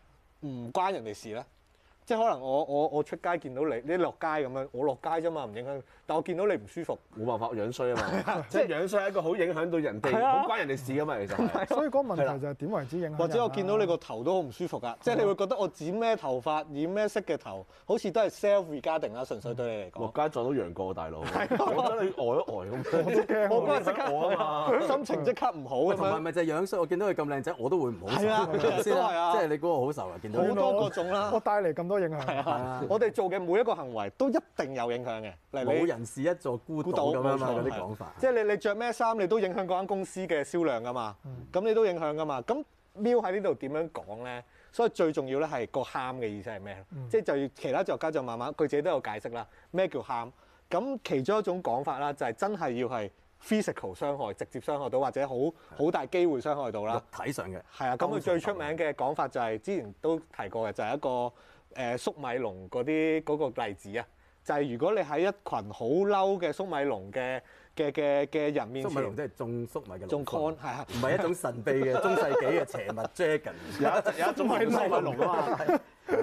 唔關人哋事咧？即係可能我我我出街見到你，你落街咁樣，我落街啫嘛，唔影響。但我見到你唔舒服， 冇辦法，樣衰啊嘛，即係樣衰係一個好影響到人哋，好關人哋事噶嘛，其實係。 所以嗰個問題就係點為之影響人啊？ 或者我見到你個頭都好唔舒服㗎，即係你會覺得我剪咩頭髮、染咩色嘅頭，好似都係 self regarding 啦，純粹對你嚟落講。 街撞到楊過大佬，我覺得你呆一呆咁。 我都驚我嗰日即我啊刻心情即刻唔好咁樣。 同埋咪就係樣衰，我見到佢咁靚仔，我都會唔好受。 係啊先都係啊即係你嗰個好受啊！見到好多個種啦我帶嚟咁多影響。 係啊，我哋做嘅每一個行為都一定有影響嘅。例如冇你人是一座孤島咁樣嘛，嗰啲講法。 即係你你著咩衫，你都影響嗰間公司嘅銷量㗎嘛。咁你都影響㗎嘛。咁 Miu 喺呢度點樣講咧？所以最重要咧係個喊嘅意思係咩？即係就要其他作家就慢慢佢自己都有解釋啦。咩叫喊？咁其中一種講法啦，就係真係要係 physical 傷害，直接傷害到或者好好大機會傷害到啦。 肉體上嘅。 係啊，咁佢最出名嘅講法就係之前都提過嘅，就係一個誒粟米農嗰啲嗰個例子啊。就係如果你喺一群好嬲嘅粟米農嘅嘅嘅嘅人面前， 粟米農即係種粟米嘅農夫， 種 corn 係啊， 唔係一種神秘嘅中世紀嘅邪物 dragon， 有一有一種係粟米龍啊嘛，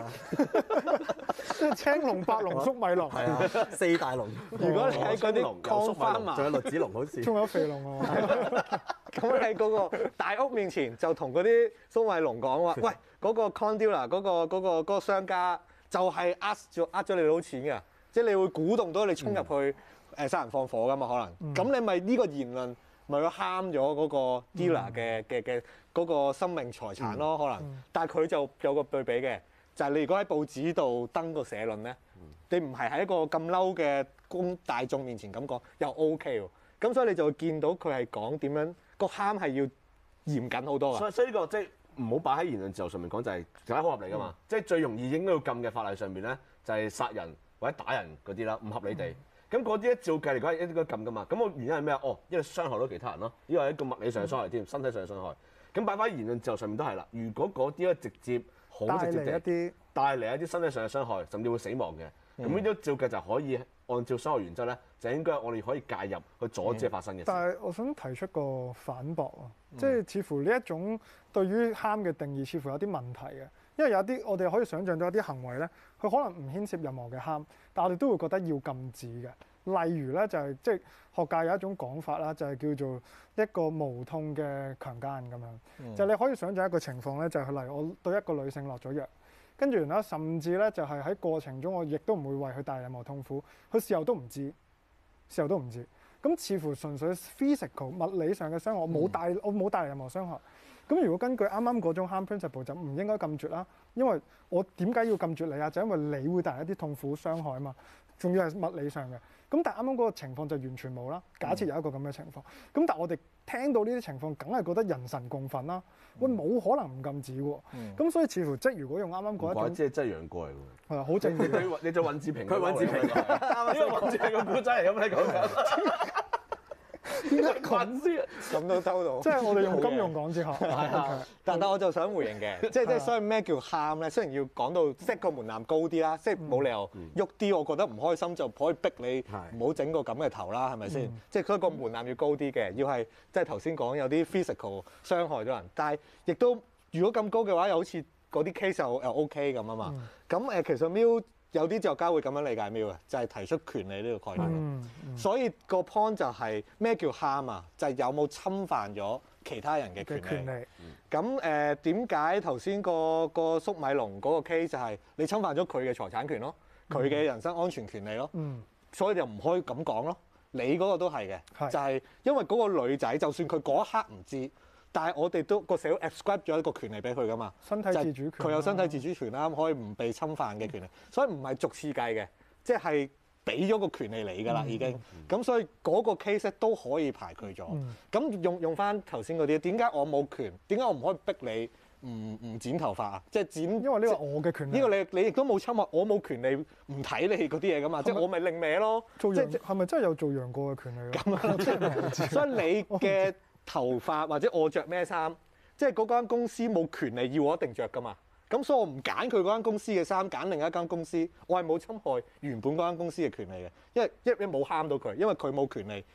即係青龍、白龍、粟米龍， 係啊，四大龍。 如果你喺嗰啲有 corn 粟米龍 farmer， 仲有栗子龍好似。 仲有肥龍啊！ 咁喺嗰個大屋面前就同嗰啲粟米農講話，喂，嗰、個 corn dealer 嗰、個嗰、個嗰、個商家就係呃咗呃咗你攞錢嘅，即係你會鼓動到你衝入去誒殺人放火噶嘛可能，咁、你咪呢個言論咪會慳咗嗰個 dealer 嘅嘅嘅嗰個生命財產咯可能，但係佢就有個對比嘅，就係、你如果喺報紙度登個社論咧，你唔係喺一個咁嬲嘅公大眾面前咁講，又 OK 喎，咁所以你就會見到佢係講點樣。個喊係要嚴謹好多㗎， 所以所以呢個即係唔好擺喺言論自由上面講，就係大家好合理㗎嘛。即係最容易應該要禁嘅法例上邊咧，就係殺人或者打人嗰啲啦，唔合理地。咁嗰啲咧照計嚟講係應該禁㗎嘛。咁個原因係咩啊？哦，因為傷害到其他人咯，呢個係一個物理上嘅傷害添，身體上嘅傷害。咁擺翻言論自由上面都係啦。如果嗰啲咧直接好直接帶嚟一啲帶嚟一啲身體上嘅傷害，甚至會死亡嘅，咁呢啲照計就可以按照傷害原則咧，就應該我哋可以介入去阻止發生嘅事。 但係我想提出個反駁啊，即係似乎呢一種對於喊嘅定義似乎有啲問題嘅，因為有啲我哋可以想像到一啲行為咧，佢可能唔牽涉任何嘅喊，但我哋都會覺得要禁止嘅。例如咧就係即係學界有一種講法啦，就係叫做一個無痛嘅強姦咁樣，嗯、就係你可以想像一個情況咧，就係例如我對一個女性落咗藥。跟住然後甚至咧就係喺過程中，我亦都唔會為佢帶來任何痛苦，佢事後都唔知，事後都唔知。咁似乎純粹 physical 物理上嘅傷害，我冇帶我冇帶來任何傷害。咁如果根據啱啱嗰種 harm principle 就唔應該禁絕啦，因為我點解要禁絕你啊？就因為你會帶來一啲痛苦傷害啊嘛，仲要係物理上嘅。咁但係啱啱嗰個情況就完全冇啦。假設有一個咁嘅情況，咁但係我哋聽到呢啲情況，梗係覺得人神共憤啦。喂，冇可能唔禁止喎。咁、嗯、所以似乎即係如果用啱啱嗰一種， 即係真係楊過嚟喎。 係啊，好正義。 你你做尹志平， 佢尹志平， 呢個尹志平個古仔嚟咁你講緊。點解咁先？ 咁都收到。 即係我哋用金融講哲學。係啊，但但我就想回應嘅，即係即係所以咩叫喊咧？雖然要講到 set 個門檻高啲啦，即係冇理由喐啲，我覺得唔開心就可以逼你唔好整個咁嘅頭啦，係咪先？即係所以個門檻要高啲嘅，要係即係頭先講有啲 physical 傷害咗人，但係亦都如果咁高嘅話，又好似嗰啲 case 又又 OK 咁啊嘛。咁誒，其實 Miu 有啲作家會咁樣理解 Miu 嘅，就係提出權利呢個概念。 嗯嗯、 所以個 point 就係咩叫 harm 啊？就係有冇侵犯咗其他人嘅權利。 權利咁誒點解頭先個個粟米農嗰個 case 就係你侵犯咗佢嘅財產權咯，佢嘅、嗯、人身安全權利咯。嗯、所以就唔可以咁講咯。你嗰個都係嘅，是就係因為嗰個女仔，就算佢嗰一刻唔知。但係我哋都個社會 ascribe 咗一個權利俾佢噶嘛， 身體自主權， 佢有身體自主權啦，可以唔被侵犯嘅權利，所以唔係逐次計嘅，即係俾咗個權利你㗎啦已經，咁、嗯、所以嗰個 case 都可以排除咗。咁、嗯、用用翻頭先嗰啲，點解我冇權？點解我唔可以逼你唔唔剪頭髮啊？即係剪， 因為呢個我嘅權利。 呢個你你亦都冇侵害，我冇權利唔睇你嗰啲嘢㗎嘛，即係我咪另歪咯。 做羊係咪真係有做楊過嘅權利？ 咁啊，所以你嘅頭髮或者我着咩衫，即係嗰間公司冇權利要我一定着噶嘛。咁所以我唔揀佢嗰間公司嘅衫，揀另一間公司，我係冇侵害原本嗰間公司嘅權利嘅，因為因為冇喊到佢，因為佢冇權利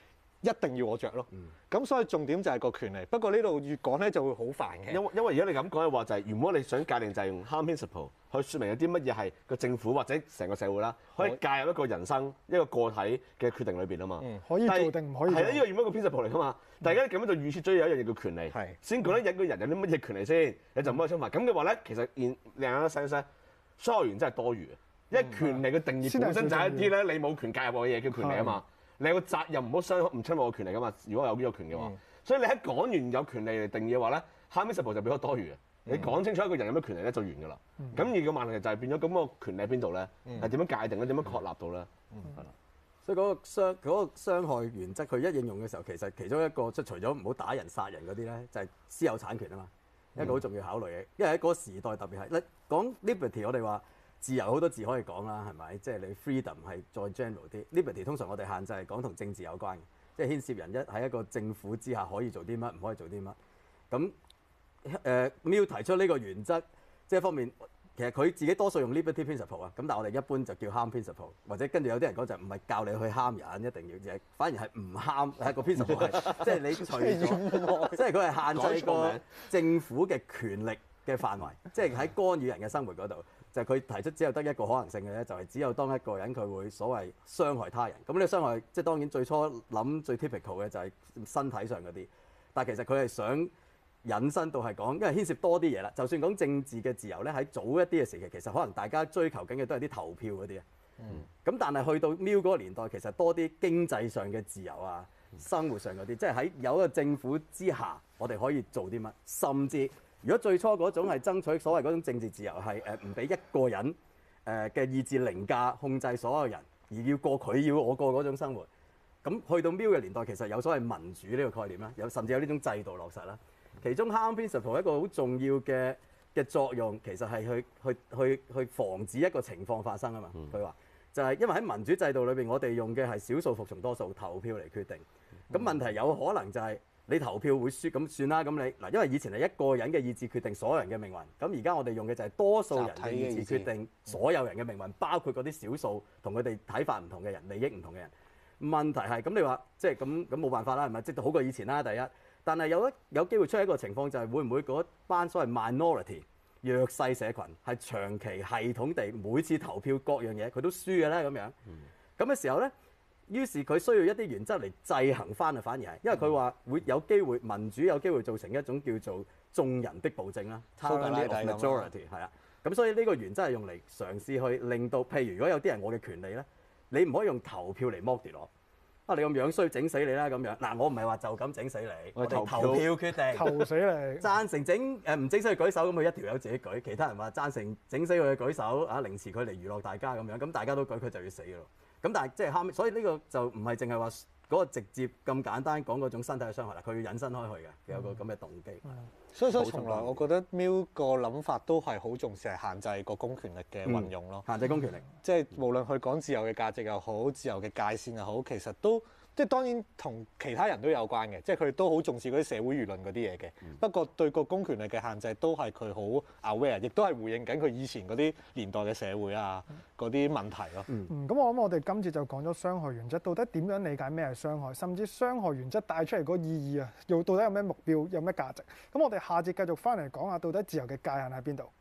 一定要我着咯。咁、嗯、所以重點就係個權利。不過呢度越講咧就會好煩嘅。 因為因為而家你咁講嘅話就係、是，如果你想界定就係用 harm principle 去説明有啲乜嘢係個政府或者成個社會啦，可以介入一個人生一個個體嘅決定裏邊啊嘛。 嗯、可以做定唔可以做？ 係啊，呢個用一個 principle 嚟噶嘛。大家咁樣就預設咗有一樣嘢叫權利， 係先覺得一個人有啲乜嘢權利先，你就唔可以侵犯。咁嘅話咧，其實現另一個細細雙學員真係多餘嘅，因為權利嘅定義本身就係一啲咧，你冇權介入我嘅嘢叫權利啊嘛。你有個責任唔好傷唔侵犯我權利噶嘛。如果有呢個權嘅話，所以你喺講完有權利嚟定義嘅話咧 harm principle 就比較多餘嘅。你講清楚一個人有咩權利咧就完㗎啦。咁而個問題就係變咗咁個權利喺邊度咧？係點樣界定咧？點樣確立到咧？係啦。 所以嗰個傷嗰個傷害原則，佢一應用嘅時候，其實其中一個即係除咗唔好打人殺人嗰啲咧，就係私有產權啊嘛，一個好重要考慮嘅。因為喺嗰個時代特別係，你講 liberty， 我哋話自由好多字可以講啦，係咪？即係你 freedom 係再 general 啲 ，liberty 通常我哋限制係講同政治有關嘅，即係牽涉人一喺一個政府之下可以做啲乜，唔可以做啲乜。咁誒 Mill 提出呢個原則，即係一方面。其實佢自己多數用 liberty principle 啊，咁但係我哋一般就叫 harm principle，或者跟住有啲人講就唔係教你去蝦人，一定要，反而係唔蝦係個 principle 係，即係你除咗，即係佢係限制個政府嘅權力嘅範圍，即係喺干預人嘅生活嗰度，就係、是、佢提出只有得一個可能性嘅咧，就係、是、只有當一個人佢會所謂傷害他人，咁呢個傷害即係當然最初諗最 typical 嘅就係身體上嗰啲，但係其實佢係想。引申到係講，因為牽涉多啲嘢啦。就算講政治嘅自由咧，喺早一啲嘅時期，其實可能大家追求緊嘅都係啲投票嗰啲啊。咁、嗯、但係去到 Mill 嗰個年代，其實多啲經濟上嘅自由啊，生活上嗰啲，即係喺有一個政府之下，我哋可以做啲乜？甚至如果最初嗰種係爭取所謂嗰種政治自由係誒唔俾一個人誒嘅意志凌駕控制所有人，而要過佢要我過嗰種生活，咁去到 Mill 嘅年代，其實有所謂民主呢個概念啦，有甚至有呢種制度落實啦。其中 harm principle 一個好重要嘅嘅作用，其實係去去去去防止一個情況發生啊嘛。佢話、嗯、就係因為喺民主制度裏邊，我哋用嘅係少數服從多數投票嚟決定。咁問題有可能就係你投票會輸，咁算啦。咁你嗱，因為以前係一個人嘅意志決定所有人嘅命運，咁而家我哋用嘅就係多數人嘅意志決定所有人嘅命運，包括嗰啲少數同佢哋睇法唔同嘅人、利益唔同嘅人。問題係咁，你話即係咁咁冇辦法啦，係咪？即係好過以前啦，第一。但係有一有機會出現一個情況，就係會唔會嗰班所謂 minority 弱勢社群係長期系統地每次投票各樣嘢佢都輸嘅咧咁樣？咁嘅時候咧，於是佢需要一啲原則嚟制衡翻啊，反而係因為佢話會有機會民主有機會造成一種叫做眾人的暴政啦 tyranny of majority 係啊。咁所以呢個原則係用嚟嘗試去令到，譬如如果有啲人我嘅權利咧，你唔可以用投票嚟剝奪我。啊！你咁樣衰，整死你啦咁樣。嗱，我唔係話就咁整死你，我哋投票決定， 投死你。 贊成整誒唔整死佢舉手，咁佢一條友自己舉。其他人話贊成整死佢舉手，啊凌遲佢嚟娛樂大家咁樣，咁大家都舉，佢就要死咯。咁但係即係後尾，所以呢個就唔係淨係話嗰個直接咁簡單講嗰種身體嘅傷害啦，佢要引申開去嘅，有個咁嘅動機。嗯嗯、 所以所以從來我覺得 Mill 個諗法都係好重視係限制個公權力嘅運用咯、 嗯。限制公權力， 即係無論佢講自由嘅價值又好，自由嘅界線又好，其實都。即係當然同其他人都有關嘅，即係佢哋都好重視嗰啲社會輿論嗰啲嘢嘅。嗯、不過對個公權力嘅限制都係佢好 aware，亦都係回應緊佢以前嗰啲年代嘅社會啊嗰啲問題咯。 嗯，咁、嗯、我諗我哋今次就講咗傷害原則，到底點樣理解咩係傷害，甚至傷害原則帶出嚟嗰個意義啊，又到底有咩目標，有咩價值？咁我哋下節繼續翻嚟講下，到底自由嘅界限喺邊度？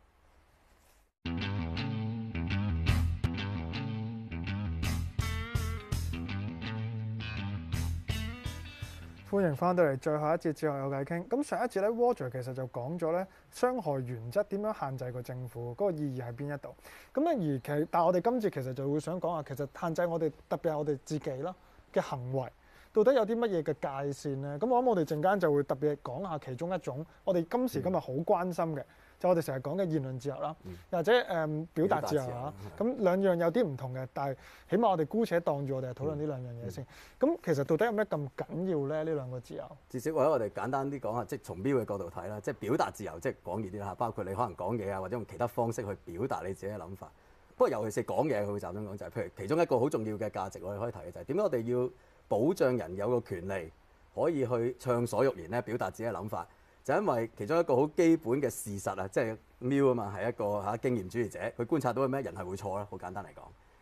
歡迎翻到嚟最後一節哲學有偈傾。咁上一節咧 Roger 其實就講咗咧傷害原則點樣限制個政府嗰個意義喺邊一度。咁咧而其但係我哋今次其實就會想講下，其實限制我哋特別係我哋自己啦嘅行為，到底有啲乜嘢嘅界線咧？咁我諗我哋陣間就會特別講下其中一種我哋今時今日好關心嘅。就我哋成日講嘅言論自由啦， 嗯、 或者誒、嗯、表達自由啊，咁兩樣有啲唔同嘅，但係起碼我哋姑且當住我哋係討論呢兩樣嘢先。咁、嗯、其實到底有咩咁緊要咧？呢兩個自由？至少或者我哋簡單啲講下，即係從標嘅角度睇啦，即係表達自由，即係廣義啲啦，包括你可能講嘢啊，或者用其他方式去表達你自己嘅諗法。不過尤其是講嘢，佢會集中講就係、是，譬如其中一個好重要嘅價值，我哋可以提嘅就係點解我哋要保障人有個權利可以去暢所欲言咧，表達自己嘅諗法。就因為其中一個好基本嘅事實啊，即係 Mill 啊嘛，係一個嚇經驗主義者，佢觀察到嘅咩人係會錯啦，好簡單嚟講。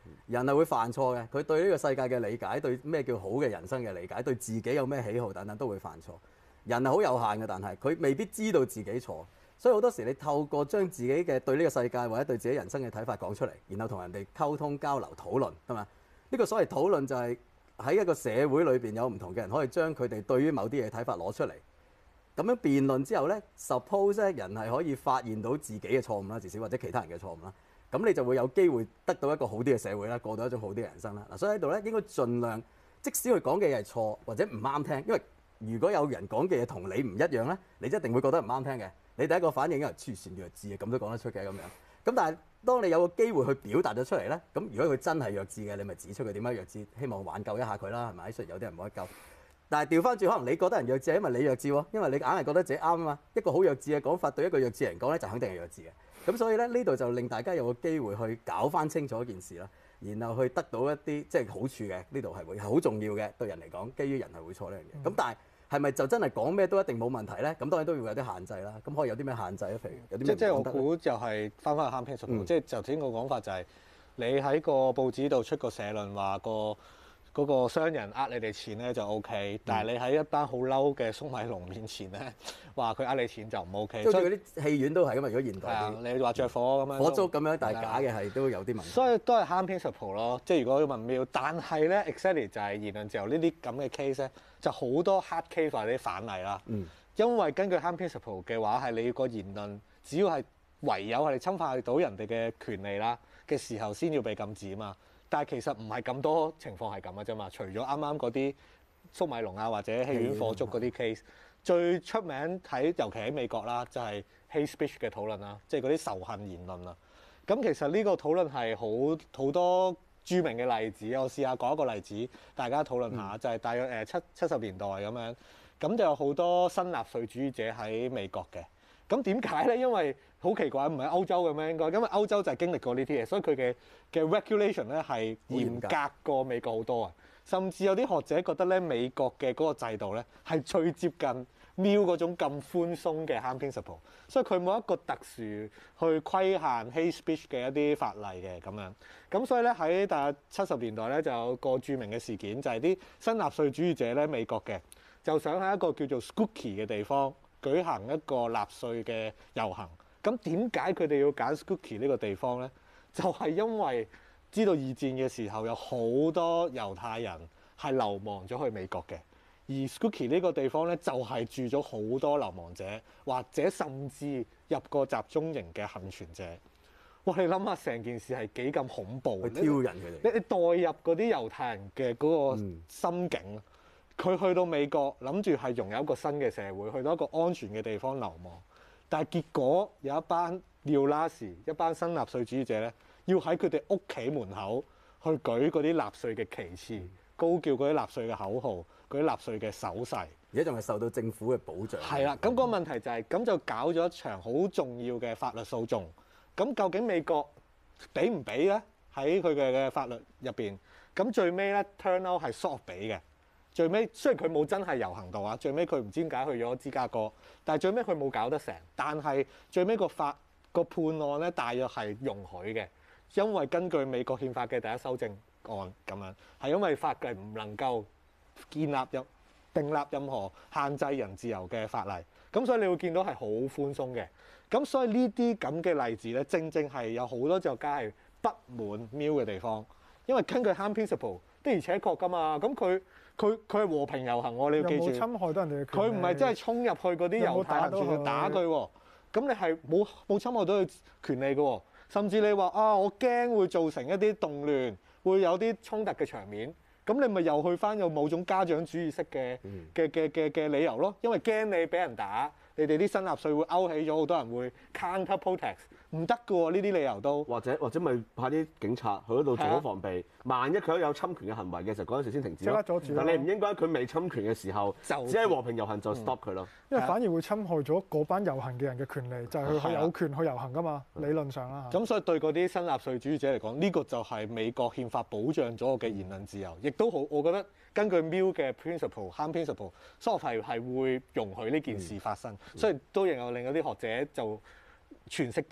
人係會犯錯嘅，佢對呢個世界嘅理解，對咩叫好嘅人生嘅理解，對自己有咩喜好等等都會犯錯。人係好有限嘅，但係佢未必知道自己錯，所以好多時你透過將自己嘅對呢個世界或者對自己人生嘅睇法講出嚟，然後同人哋溝通交流討論，係嘛？呢個所謂討論就係喺一個社會裏邊有唔同嘅人可以將佢哋對於某啲嘢睇法攞出嚟，咁樣辯論之後呢 suppose 咧人係可以發現到自己嘅錯誤啦，至少或者其他人嘅錯誤啦，咁你就會有機會得到一個好啲嘅社會啦，過到一種好啲嘅人生啦。嗱，所以喺度咧應該盡量，即使佢講嘅嘢係錯或者唔啱聽，因為如果有人講嘅嘢同你唔一樣咧，你一定會覺得唔啱聽嘅。你第一個反應因為黐線弱智嘅，咁都講得出嘅咁樣。咁但係當你有個機會去表達咗出嚟咧，咁如果佢真係弱智嘅，你咪指出佢點解弱智，希望挽救一下佢啦，係咪？雖然有啲人冇得救，但係調翻轉，可能你覺得人弱智係因為你弱智喎，因為你硬係覺得自己啱啊嘛。一個好弱智嘅講法對一個弱智人講咧，就肯定係弱智嘅。咁所以咧呢度就令大家有個機會去搞翻清楚一件事啦，然後去得到一啲即係好處嘅，呢度係會係好重要嘅對人嚟講，基於人係會錯呢樣嘢。咁、嗯、但係係咪就真係講咩都一定冇問題咧？咁當然都要有啲限制啦。咁可以有啲咩限制咧？譬如有啲咩？ 即即係我估就係翻返去 harm principle、嗯、即係頭先個講法就係你喺個報紙度出個社論話個。嗰個商人呃你哋錢咧就 O K，但係你喺一班好嬲嘅粟米農面前咧話佢呃你錢就唔 O K。 即係嗰啲戲院都係咁嘛，如果現代啲，你話着火咁樣， 火燭咁樣，但係假嘅係都有啲問題。 所以都係 harm principle 咯，即係如果要問妙，但係咧 exactly 就係言論自由呢啲咁嘅 case 咧，就好多 hard case 或者反例啦。嗯。因為根據 harm principle 嘅話，係你個言論只要係唯有係侵犯到人哋嘅權利啦嘅時候，先要被禁止啊嘛。但係其實唔係咁多情況係咁嘅啫嘛，除咗啱啱嗰啲粟米農啊或者戲院火燭嗰啲 case，最出名喺尤其喺美國啦，就係 hate speech 嘅討論啦，即係嗰啲仇恨言論啦。咁其實呢個討論係好好多著名嘅例子，我試下講一個例子，大家討論下，嗯、就係大約誒七七十年代咁樣，咁就有好多新納粹主義者喺美國嘅。咁點解咧？因為好奇怪，唔係歐洲嘅咩應該？因為歐洲就係經歷過呢啲嘢，所以佢嘅嘅 regulation 咧係嚴格過美國好多啊。甚至有啲學者覺得咧，美國嘅嗰個制度咧係最接近 Mill 嗰種咁寬鬆嘅 harm principle，所以佢冇一個特殊去規限 hate speech 嘅一啲法例嘅咁樣。咁所以咧喺大約七十年代咧就有個著名嘅事件，就係、是、啲新納粹主義者咧美國嘅就想喺一個叫做 Skokie 嘅地方舉行一個納粹嘅遊行。咁點解佢哋要揀 Skokie 呢個地方咧？就係、是、因為知道二戰嘅時候有好多猶太人係流亡咗去美國嘅，而 Skokie 呢個地方咧就係住咗好多流亡者，或者甚至入過集中營嘅幸存者。哇！你諗下成件事係幾咁恐怖？ 去挑釁佢哋。 你你代入嗰啲猶太人嘅嗰個心境，佢、嗯、去到美國諗住係融入一個新嘅社會，去到一個安全嘅地方流亡。但係結果有一班廖拉士，一班新納粹主義者咧，要喺佢哋屋企門口去舉嗰啲納粹嘅旗幟，高叫嗰啲納粹嘅口號，嗰啲納粹嘅手勢。 而家仲係受到政府嘅保障。 係啦，咁、那個問題就係、是、咁就搞咗一場好重要嘅法律訴訟。咁究竟美國俾唔俾咧？喺佢嘅嘅法律入邊，咁最尾咧 turn out 係 soft 俾嘅。最尾雖然佢冇真係遊行到啊，最尾佢唔知點解去咗芝加哥，但係最尾佢冇搞得成。但係最尾個法個判案咧，大約係容許嘅，因為根據美國憲法嘅第一修正案咁樣，係因為法例唔能夠建立任訂立任何限制人自由嘅法例，咁所以你會見到係好寬鬆嘅。咁所以呢啲咁嘅例子咧，正正係有好多哲學家係不滿 Mill 嘅地方，因為根據 harm principle 的而且確㗎嘛，咁佢。佢佢係和平遊行喎，你要記住。有冇侵害到人哋嘅權利？佢唔係真係衝入去嗰啲猶太人處去打佢喎。咁你係冇冇侵害到佢權利嘅喎。甚至你話啊，我驚會造成一啲動亂，會有啲衝突嘅場面。咁你咪又去翻有某種家長主義式嘅嘅嘅嘅嘅理由咯。因為驚你俾人打，你哋啲新納粹會勾起咗好多人會 counter protest。唔得㗎喎，呢啲理由都或者或者咪派啲警察去嗰度做好防備。萬一佢有侵權嘅行為嘅時候，嗰陣時先停止咯。但你唔應該佢未侵權嘅時候，只係和平遊行就 stop 佢咯。 因為反而會侵害咗嗰班遊行嘅人嘅權利，就係佢有權去遊行㗎嘛。理論上啦。 咁所以對嗰啲新納粹主義者嚟講，呢個就係美國憲法保障咗我嘅言論自由，亦都好。我覺得根據 Mill 嘅 principle、harm principle，所以係係會容許呢件事發生。所以都仍有另外啲學者就詮釋得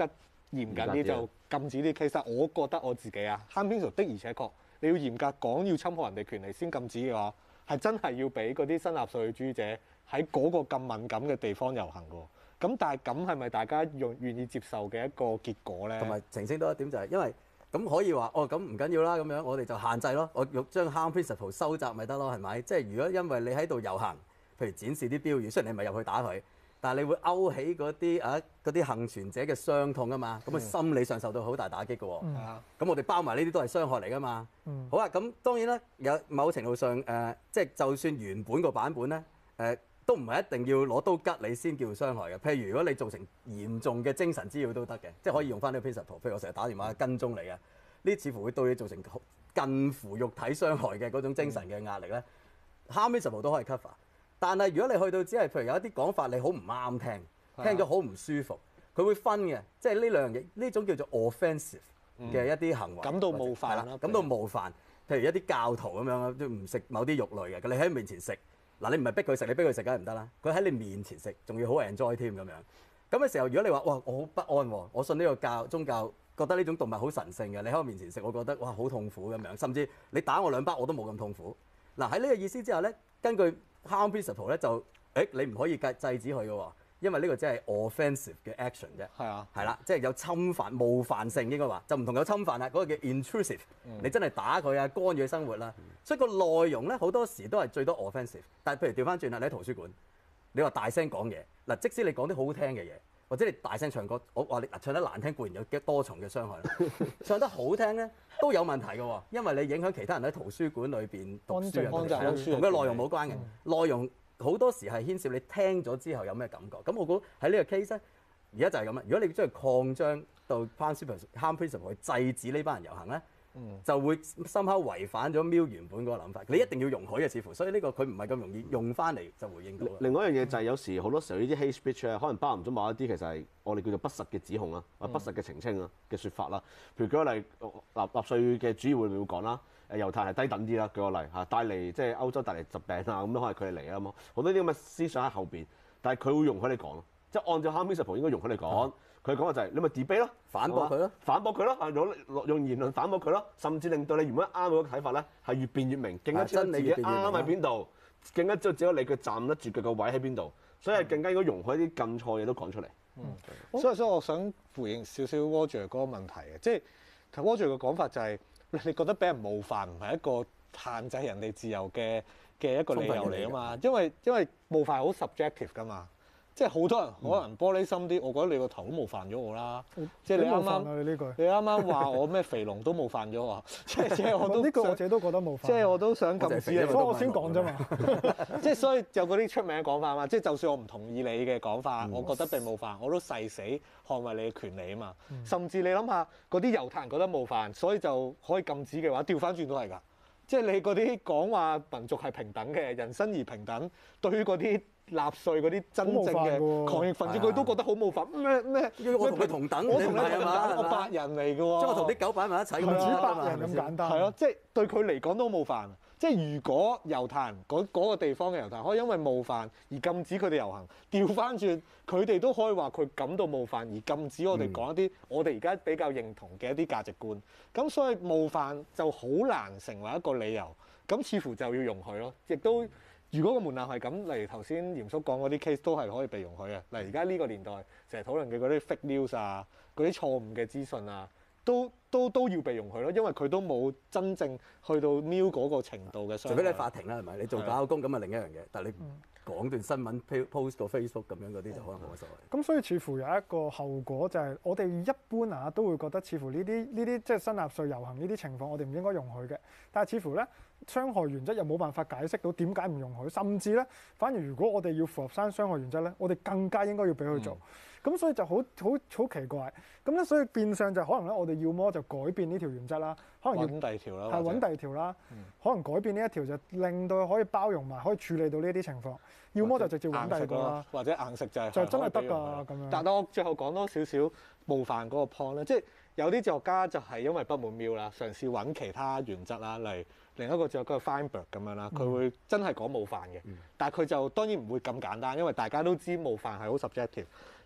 嚴謹啲，就禁止啲 case。我覺得我自己啊，harm principle 的而且確，你要嚴格講要侵害人哋權利先禁止嘅話，係真係要俾嗰啲新納粹主義者喺嗰個咁敏感嘅地方遊行嘅。咁但係咁係咪大家用願意接受嘅一個結果咧？ 同埋澄清多一點就係，因為咁可以話哦，咁唔緊要啦，咁樣我哋就限制咯，我用將 harm principle 收窄咪得咯，係咪？即係如果因為你喺度遊行，譬如展示啲標語，雖然你唔係入去打佢，但係你會勾起嗰啲啊嗰啲幸存者嘅傷痛啊嘛，咁佢心理上受到好大打擊嘅喎。咁、嗯、我哋包埋呢啲都係傷害嚟㗎嘛。嗯、好啊，咁當然啦，有某程度上誒、呃，即係就算原本個版本咧誒。呃都唔係一定要攞刀吉你先叫傷害嘅。譬如如果你造成嚴重嘅精神滋擾都得嘅，即係可以用翻呢個 principle。譬如我成日打電話跟蹤你嘅，呢似乎會對你造成近乎肉體傷害嘅嗰種精神嘅壓力咧。harm principle 都可以 cover。但係如果你去到只係譬如有一啲講法你好唔啱聽，聽咗好唔舒服，佢會分嘅，即係呢兩樣嘢，呢種叫做 offensive 嘅一啲行為， 感到冒犯啦， 感到冒犯。譬如一啲教徒咁樣都唔食某啲肉類嘅，你喺面前食。嗱，你唔係逼佢食，你逼佢食梗係唔得啦。佢喺你面前食，仲要好 enjoy 添咁樣。咁嘅時候，如果你話哇，我好不安喎，我信呢個教宗教，覺得呢種動物好神聖嘅，你喺我面前食，我覺得哇好痛苦咁樣。甚至你打我兩巴，我都冇咁痛苦。嗱，喺呢個意思之下咧，根據 harm principle 咧就，誒你唔可以制制止佢嘅喎，因為呢個只係 offensive 嘅 action 啫。係啊，係啦，即係有侵犯、冒犯性應該話，就唔同有侵犯啦，嗰個叫 intrusive。你真係打佢啊，干擾佢生活啦。所以個內容咧好多時都係最多 offensive，但係譬如調翻轉啦，你喺圖書館，你話大聲講嘢，嗱即使你講啲好聽嘅嘢，或者你大聲唱歌，我話你唱得難聽固然有多重嘅傷害啦，唱得好聽咧都有問題嘅喎，因為你影響其他人喺圖書館裏邊讀書啊，同個內容冇關嘅，內容好多時係牽涉你聽咗之後有咩感覺。咁我估喺呢個 case 咧，而家就係咁啦。如果你將佢擴張到 harm principle 去制止呢班人遊行咧。嗯、就會深刻違反咗 Mill 原本嗰個諗法，你一定要容許嘅，似乎，所以呢個佢唔係咁容易用翻嚟就回應到。 另外一樣嘢就係有時好多時候呢啲 hate speech 咧，可能包含咗某一啲其實係我哋叫做不實嘅指控啊，或者不實嘅澄清啊嘅説法啦。譬如舉個例，納納粹嘅主義會唔會講啦？誒猶太係低等啲啦，舉個例嚇，帶嚟即係歐洲帶嚟疾病啊，咁都可能佢哋嚟啊嘛，好多啲咁嘅思想喺後邊，但係佢會容許你講咯，即係按照 harm principle 應該容許你講。嗯佢講嘅就係你咪 debate 咯， 反駁佢咯， 反駁佢咯，用用言論反駁佢咯，甚至令到你原本啱嗰個睇法咧係越變越明，更加知道自己啱喺邊度，更加知道自己你佢站得住佢個位喺邊度，所以係更加應該容許啲更錯嘢都講出嚟。 嗯，所以所以我想回應少少 Roger 嗰個問題嘅，即係 Roger 嘅講法就係你覺得俾人冒犯唔係一個限制人哋自由嘅嘅一個理由嚟啊嘛，因為因為冒犯係好 subjective 㗎嘛。即係好多人可能玻璃心啲，我覺得你個頭都冒犯咗我啦。嗯、即係你啱啱你啱啱話我咩肥龍都冒犯咗我，即係即係我都呢個我自己都覺得冒犯。 即係我都想禁止你， 所以我先講啫嘛。 即係所以有嗰啲出名講法嘛。即係就算我唔同意你嘅講法，嗯、我覺得被冒犯，我都誓死捍衞你嘅權利啊嘛。嗯、甚至你諗下嗰啲猶太人覺得冒犯，所以就可以禁止嘅話，調翻轉都係㗎。即係你嗰啲講話民族係平等嘅，人生而平等，對於嗰啲納粹嗰啲真正嘅抗疫分子，佢都覺得好冒犯。咩咩？ 我同佢同等， 我同你係嘛？ 我白人嚟嘅喎， 將我同啲狗擺埋一齊， 民主白人咁簡單。 係咯，即係對佢嚟講都冒犯。即係如果猶太人嗰嗰個地方嘅猶太人可以因為冒犯而禁止佢哋遊行，調翻轉佢哋都可以話佢感到冒犯而禁止我哋講一啲我哋而家比較認同嘅一啲價值觀。咁所以冒犯就好難成為一個理由。咁似乎就要容許咯，亦都如果個門檻係咁，例如頭先嚴叔講嗰啲 case 都係可以被容許嘅。例如而家呢個年代成日討論嘅嗰啲 fake news 啊，嗰啲錯誤嘅資訊啊，都都都要被容許咯，因為佢都冇真正去到 Mill 嗰個程度嘅傷害。 除非你喺法庭啦，係咪？你做假口供咁啊，另一樣嘢。但係你講段新聞 post 個 Facebook 咁樣嗰啲就可能冇乜所謂。 咁所以似乎有一個後果就係我哋一般啊都會覺得似乎呢啲呢啲即係新納粹遊行呢啲情況，我哋唔應該容許嘅。但係似乎咧，傷害原則又冇辦法解釋到點解唔容許，甚至咧，反而如果我哋要符合翻傷害原則咧，我哋更加應該要俾佢做。咁、嗯、所以就好好好奇怪。咁咧，所以變相就可能咧，我哋要麼就改變呢條原則啦，可能要揾第二條啦， 係揾第二條啦，嗯、可能改變呢一條就令到可以包容埋，可以處理到呢啲情況。要麼就直接揾第二個啦， 或者硬食就係就真係得㗎咁樣。 但係我最後講多少少冒犯嗰個 point 咧，即係有啲哲學家就係因為不滿 Mill 啦，嘗試揾其他原則啦，例如另一個哲學家 Feinberg 咁樣啦，佢會真係講冒犯嘅，嗯、但係佢就當然唔會咁簡單，因為大家都知冒犯係好 subjective。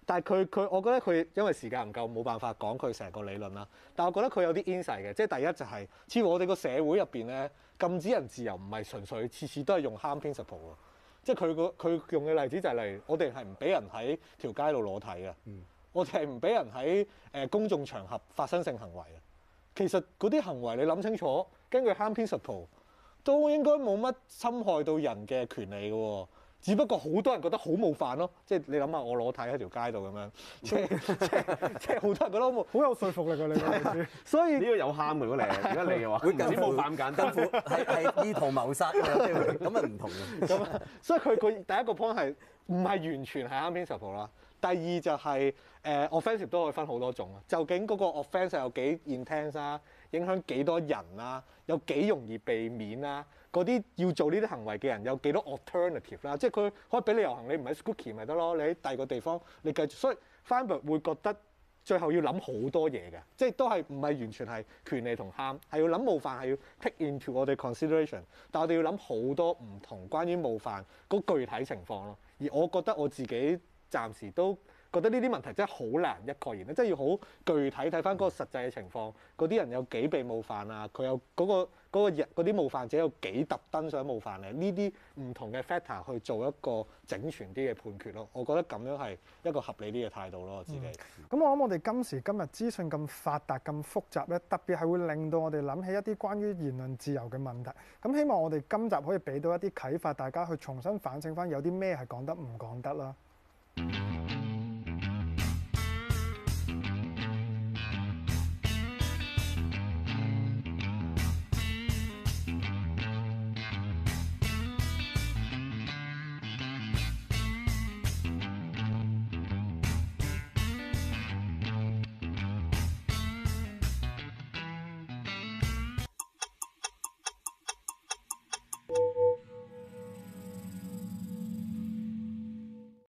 但係佢佢，我覺得佢因為時間唔夠，冇辦法講佢成個理論啦。但係我覺得佢有啲 insight 嘅，即係第一就係、是，似乎我哋個社會入邊咧，禁止人自由唔係純粹次次都係用 harm principle 喎。即係佢個佢用嘅例子就係例如，我哋係唔俾人喺條街度裸體嘅，嗯、我哋係唔俾人喺誒公眾場合發生性行為嘅。其實嗰啲行為你諗清楚，根據 harm principle 都應該冇乜侵害到人嘅權利嘅喎。只不過好多人覺得好冒犯咯，即係你諗下我裸體喺條街度咁樣，即係即係即係好多人覺得好冒， 好有說服力㗎你個例子。 所以呢個有喊嘅，如果你如果你嘅話， 會唔止冒犯咁簡單， 係係意圖謀殺嘅有機會，咁啊唔同嘅。 咁啊，所以佢佢第一個 point 係唔係完全係啱 principle 啦。第二就係、是、誒、呃、offensive 都可以分好多種啊。究竟嗰個 offence 有幾 intense 啊？影響幾多人啊？有幾容易避免啊？嗰啲要做呢啲行為嘅人有幾多 alternative 啦？即係佢可以俾你遊行，你唔喺 Skookie 咪得咯？你喺第二個地方你繼續。所以 Feinberg 會覺得最後要諗好多嘢嘅，即係都係唔係完全係權利同 harm，係要諗冒犯係要 take into 我哋 consideration，但我哋要諗好多唔同關於冒犯嗰具體情況咯。而我覺得我自己暫時都覺得呢啲問題真係好難一概而論，即係要好具體睇翻嗰個實際嘅情況，嗰啲人有幾被冒犯啊？佢有嗰、嗰個嗰、嗰個人嗰啲冒犯者有幾特登想冒犯你？呢啲唔同嘅 factor 去做一個整全啲嘅判決咯。我覺得咁樣係一個合理啲嘅態度咯。我自己。咁、 嗯、我諗我哋今時今日資訊咁發達咁複雜咧，特別係會令到我哋諗起一啲關於言論自由嘅問題。咁希望我哋今集可以俾到一啲啟發，大家去重新反省翻有啲咩係講得唔講得啦。